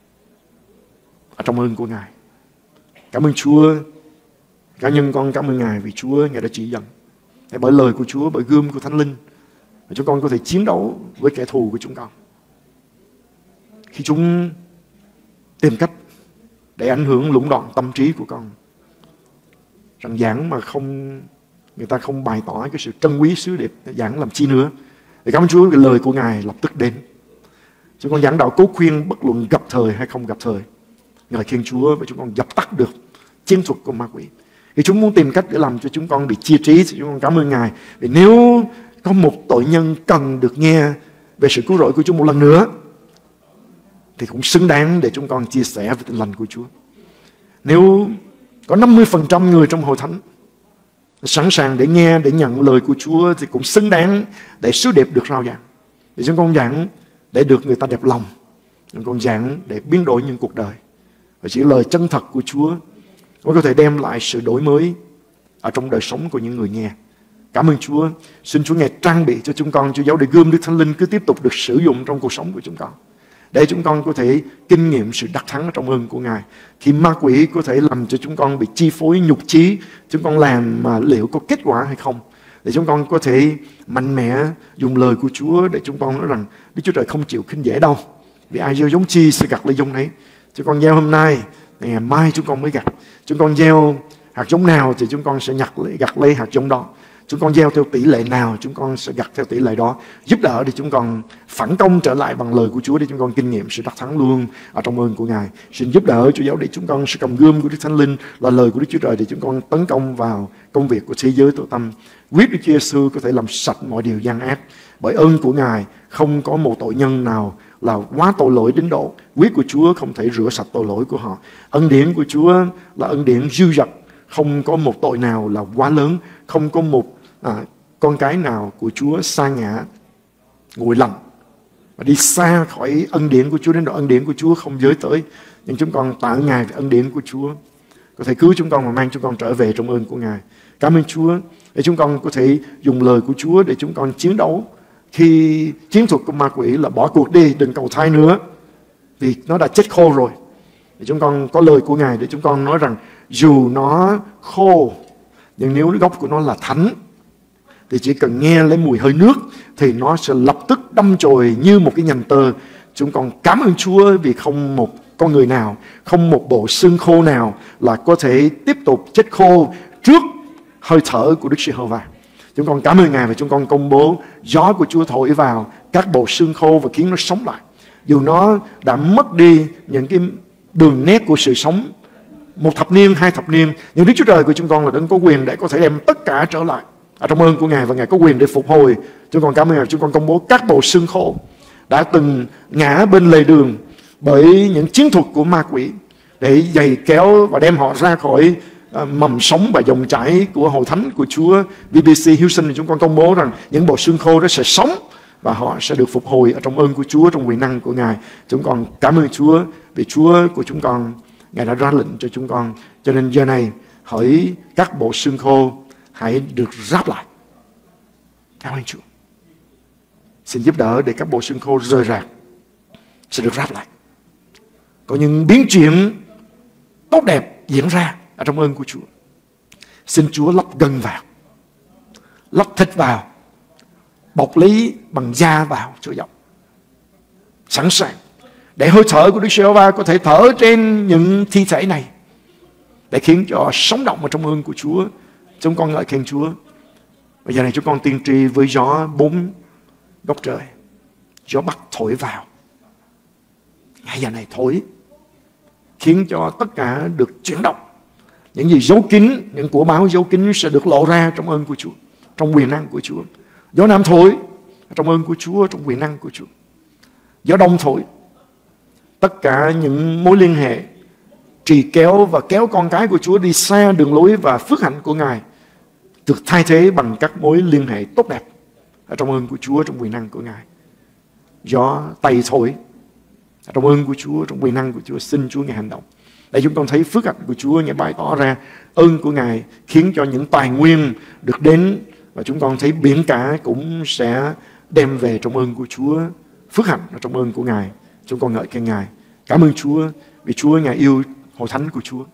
ở trong ơn của Ngài. Cảm ơn Chúa. Cá nhân con cảm ơn Ngài vì Chúa Ngài đã chỉ dẫn. Bởi lời của Chúa, bởi gươm của Thánh Linh mà chúng con có thể chiến đấu với kẻ thù của chúng con. Khi chúng tìm cách để ảnh hưởng lũng đoạn tâm trí của con, rằng giảng mà người ta không bày tỏ cái sự trân quý sứ điệp, giảng làm chi nữa. Thì cảm ơn Chúa vì lời của Ngài lập tức đến. Chúng con giảng đạo cố khuyên bất luận gặp thời hay không gặp thời. Ngài khen Chúa và chúng con dập tắt được chiến thuật của ma quỷ. Thì chúng muốn tìm cách để làm cho chúng con bị chia trí, thì chúng con cảm ơn Ngài. Vì nếu có một tội nhân cần được nghe về sự cứu rỗi của Chúa một lần nữa, thì cũng xứng đáng để chúng con chia sẻ về tin lành của Chúa. Nếu có 50% người trong hội thánh sẵn sàng để nghe, để nhận lời của Chúa, thì cũng xứng đáng để sứ điệp được rao giảng. Thì chúng con giảng để được người ta đẹp lòng. Chúng con giảng để biến đổi những cuộc đời. Và chỉ lời chân thật của Chúa mới có thể đem lại sự đổi mới ở trong đời sống của những người nghe. Cảm ơn Chúa. Xin Chúa Ngài trang bị cho chúng con Chúa giáo để gươm Đức Thánh Linh cứ tiếp tục được sử dụng trong cuộc sống của chúng con, để chúng con có thể kinh nghiệm sự đắc thắng trong ơn của Ngài. Khi ma quỷ có thể làm cho chúng con bị chi phối nhục chí, chúng con làm mà liệu có kết quả hay không, để chúng con có thể mạnh mẽ dùng lời của Chúa để chúng con nói rằng Đức Chúa Trời không chịu khinh dễ đâu, vì ai gieo giống chi sẽ gặt lấy giống ấy. Chúng con gieo hôm nay, ngày mai chúng con mới gặt. Chúng con gieo hạt giống nào thì chúng con sẽ gặt lấy hạt giống đó. Chúng con gieo theo tỷ lệ nào, chúng con sẽ gặt theo tỷ lệ đó. Giúp đỡ để chúng con phản công trở lại bằng lời của Chúa, để chúng con kinh nghiệm sự đắc thắng luôn ở trong ơn của Ngài. Xin giúp đỡ Chúa giáo để chúng con sẽ cầm gươm của Đức Thánh Linh là lời của Đức Chúa Trời để chúng con tấn công vào công việc của thế giới tội tâm. Huyết Đức Chúa Giêsu có thể làm sạch mọi điều gian ác. Bởi ơn của Ngài không có một tội nhân nào là quá tội lỗi đến độ huyết của Chúa không thể rửa sạch tội lỗi của họ. Ân điển của Chúa là ân điển dư dật, không có một tội nào là quá lớn, không có một con cái nào của Chúa sa ngã nguội lạnh và đi xa khỏi ân điển của Chúa đến độ ân điển của Chúa không giới tới. Nhưng chúng con tạ Ngài về ân điển của Chúa có thể cứu chúng con và mang chúng con trở về trong ơn của Ngài. Cảm ơn Chúa để chúng con có thể dùng lời của Chúa để chúng con chiến đấu. Khi chiến thuật của ma quỷ là bỏ cuộc đi, đừng cầu thai nữa, vì nó đã chết khô rồi. Thì chúng con có lời của Ngài để chúng con nói rằng dù nó khô, nhưng nếu gốc của nó là thánh, thì chỉ cần nghe lấy mùi hơi nước thì nó sẽ lập tức đâm chồi như một cái nhành tơ. Chúng con cảm ơn Chúa vì không một con người nào, không một bộ xương khô nào là có thể tiếp tục chết khô trước hơi thở của Đức Giê-hô-va. Chúng con cảm ơn Ngài và chúng con công bố gió của Chúa thổi vào các bộ xương khô và khiến nó sống lại. Dù nó đã mất đi những cái đường nét của sự sống 1 thập niên, 2 thập niên, nhưng Đức Chúa Trời của chúng con là đấng có quyền để có thể đem tất cả trở lại. Trong ơn của Ngài, và Ngài có quyền để phục hồi. Chúng con cảm ơn Ngài. Chúng con công bố các bộ xương khô đã từng ngã bên lề đường bởi những chiến thuật của ma quỷ để giày kéo và đem họ ra khỏi mầm sống và dòng chảy của hội thánh của Chúa VBC Houston. Chúng con công bố rằng những bộ xương khô đó sẽ sống và họ sẽ được phục hồi ở trong ơn của Chúa, trong quyền năng của Ngài. Chúng con cảm ơn Chúa vì Chúa của chúng con, Ngài đã ra lệnh cho chúng con. Cho nên giờ này hỡi các bộ xương khô hãy được ráp lại. Cảm ơn Chúa. Xin giúp đỡ để các bộ xương khô rời rạc sẽ được ráp lại. Có những biến chuyển tốt đẹp diễn ra ở trong ơn của Chúa. Xin Chúa lấp gân vào, lấp thịt vào, bọc lý bằng da vào, Chúa dòng. Sẵn sàng để hơi thở của Đức Giê-hô-va có thể thở trên những thi thể này, để khiến cho sống động ở trong ơn của Chúa. Chúng con ngợi khen Chúa. Bây giờ này chúng con tiên tri với gió 4 góc trời. Gió Bắc thổi vào. Ngay giờ này thổi, khiến cho tất cả được chuyển động. Những gì giấu kín, những của báo giấu kín sẽ được lộ ra trong ơn của Chúa, trong quyền năng của Chúa. Gió Nam thổi, trong ơn của Chúa, trong quyền năng của Chúa. Gió Đông thổi, tất cả những mối liên hệ trì kéo và kéo con cái của Chúa đi xa đường lối và phước hạnh của Ngài được thay thế bằng các mối liên hệ tốt đẹp ở trong ơn của Chúa, trong quyền năng của Ngài. Gió Tây thổi, trong ơn của Chúa, trong quyền năng của Chúa. Xin Chúa Ngài hành động để chúng con thấy phước hạnh của Chúa Ngài bày tỏ ra, ơn của Ngài khiến cho những tài nguyên được đến, và chúng con thấy biển cả cũng sẽ đem về trong ơn của Chúa, phước hạnh ở trong ơn của Ngài. Chúng con ngợi khen Ngài. Cảm ơn Chúa vì Chúa Ngài yêu hội thánh của Chúa,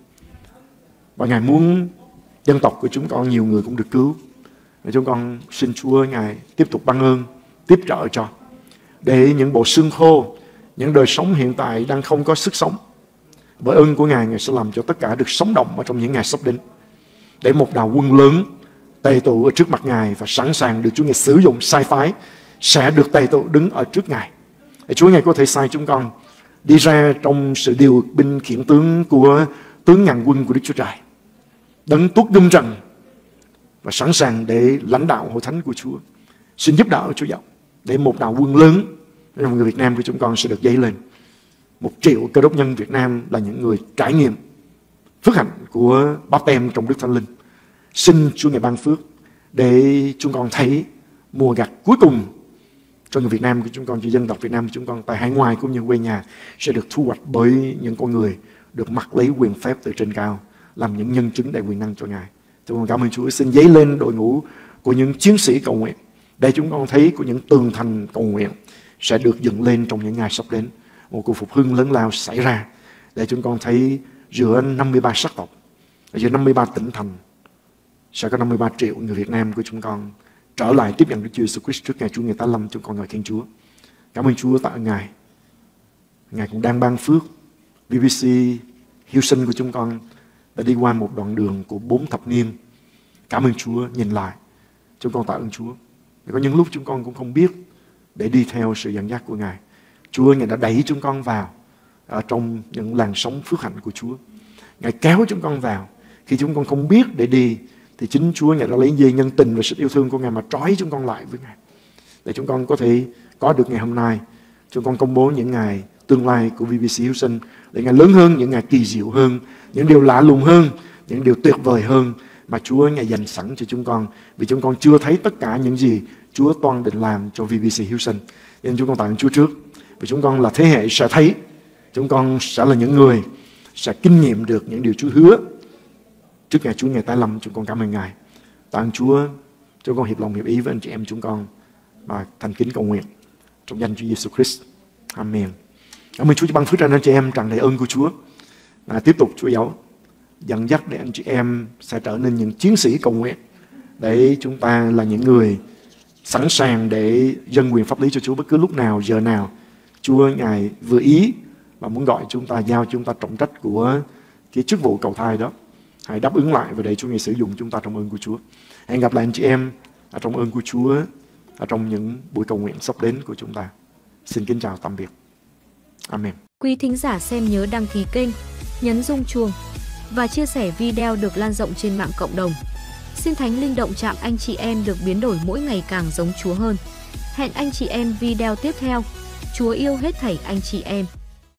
và Ngài muốn dân tộc của chúng con nhiều người cũng được cứu. Và chúng con xin Chúa Ngài tiếp tục ban ơn, tiếp trợ cho, để những bộ xương khô, những đời sống hiện tại đang không có sức sống, bởi ơn của Ngài, Ngài sẽ làm cho tất cả được sống động ở trong những ngày sắp đến, để một đạo quân lớn tề tụ ở trước mặt Ngài và sẵn sàng được Chúa Ngài sử dụng sai phái sẽ được tề tụ đứng ở trước Ngài. Để Chúa Ngài có thể sai chúng con đi ra trong sự điều binh khiển tướng của tướng ngàn quân của Đức Chúa Trời, đấng tuốt đâm trần và sẵn sàng để lãnh đạo hội thánh của Chúa. Xin giúp đỡ Chúa dòng để một đạo quân lớn trong người Việt Nam của chúng con sẽ được dấy lên. 1 triệu cơ đốc nhân Việt Nam là những người trải nghiệm phước hạnh của báp têm trong Đức Thánh Linh. Xin Chúa Ngài ban phước để chúng con thấy mùa gặt cuối cùng cho người Việt Nam của chúng con, cho dân tộc Việt Nam của chúng con tại hải ngoại cũng như quê nhà sẽ được thu hoạch bởi những con người được mặc lấy quyền phép từ trên cao, làm những nhân chứng đầy quyền năng cho Ngài. Chúng con cảm ơn Chúa. Xin dấy lên đội ngũ của những chiến sĩ cầu nguyện, để chúng con thấy của những tường thành cầu nguyện sẽ được dựng lên trong những ngày sắp đến. Một cuộc phục hưng lớn lao xảy ra, để chúng con thấy giữa 53 sắc tộc, giữa 53 tỉnh thành sẽ có 53 triệu người Việt Nam của chúng con trở lại tiếp nhận Đức Chúa Jesus Christ trước ngày Chúa ngày 85. Chúng con ngợi khen Chúa. Cảm ơn Chúa, tạ ơn Ngài. Ngài cũng đang ban phước. VBC Houston của chúng con đã đi qua một đoạn đường của 4 thập niên. Cảm ơn Chúa. Nhìn lại, chúng con tạ ơn Chúa. Có những lúc chúng con cũng không biết để đi theo sự dẫn dắt của Ngài. Chúa Ngài đã đẩy chúng con vào ở trong những làn sóng phước hạnh của Chúa. Ngài kéo chúng con vào khi chúng con không biết để đi, thì chính Chúa Ngài đã lấy dây nhân tình và sự yêu thương của Ngài mà trói chúng con lại với Ngài, để chúng con có thể có được ngày hôm nay. Chúng con công bố những ngày tương lai của VBC Houston, để Ngài lớn hơn, những ngày kỳ diệu hơn, những điều lạ lùng hơn, những điều tuyệt vời hơn mà Chúa Ngài dành sẵn cho chúng con, vì chúng con chưa thấy tất cả những gì Chúa toan định làm cho VBC Houston. Nên chúng con tạ ơn Chúa trước, vì chúng con là thế hệ sẽ thấy, chúng con sẽ là những người sẽ kinh nghiệm được những điều Chúa hứa trước ngày Chúa ngày tái lâm. Chúng con cảm ơn Ngài. Tạ ơn Chúa. Chúng con hiệp lòng hiệp ý với anh chị em chúng con và thành kính cầu nguyện trong danh Chúa Giêsu Christ. Amen. Cảm ơn Chúa cho ban phước cho anh chị em tràn đầy ơn của Chúa. Tiếp tục Chúa giáo dẫn dắt để anh chị em sẽ trở nên những chiến sĩ cầu nguyện, để chúng ta là những người sẵn sàng để dâng quyền pháp lý cho Chúa bất cứ lúc nào, giờ nào Chúa Ngài vừa ý và muốn gọi chúng ta, giao chúng ta trọng trách của cái chức vụ cầu thai đó. Hãy đáp ứng lại và để Chúa Ngài sử dụng chúng ta trong ơn của Chúa. Hẹn gặp lại anh chị em ở trong ơn của Chúa ở trong những buổi cầu nguyện sắp đến của chúng ta. Xin kính chào tạm biệt. Amen. Quý thính giả xem nhớ đăng ký kênh, nhấn rung chuông và chia sẻ video được lan rộng trên mạng cộng đồng. Xin Thánh Linh động chạm anh chị em được biến đổi mỗi ngày càng giống Chúa hơn. Hẹn anh chị em video tiếp theo. Chúa yêu hết thảy anh chị em.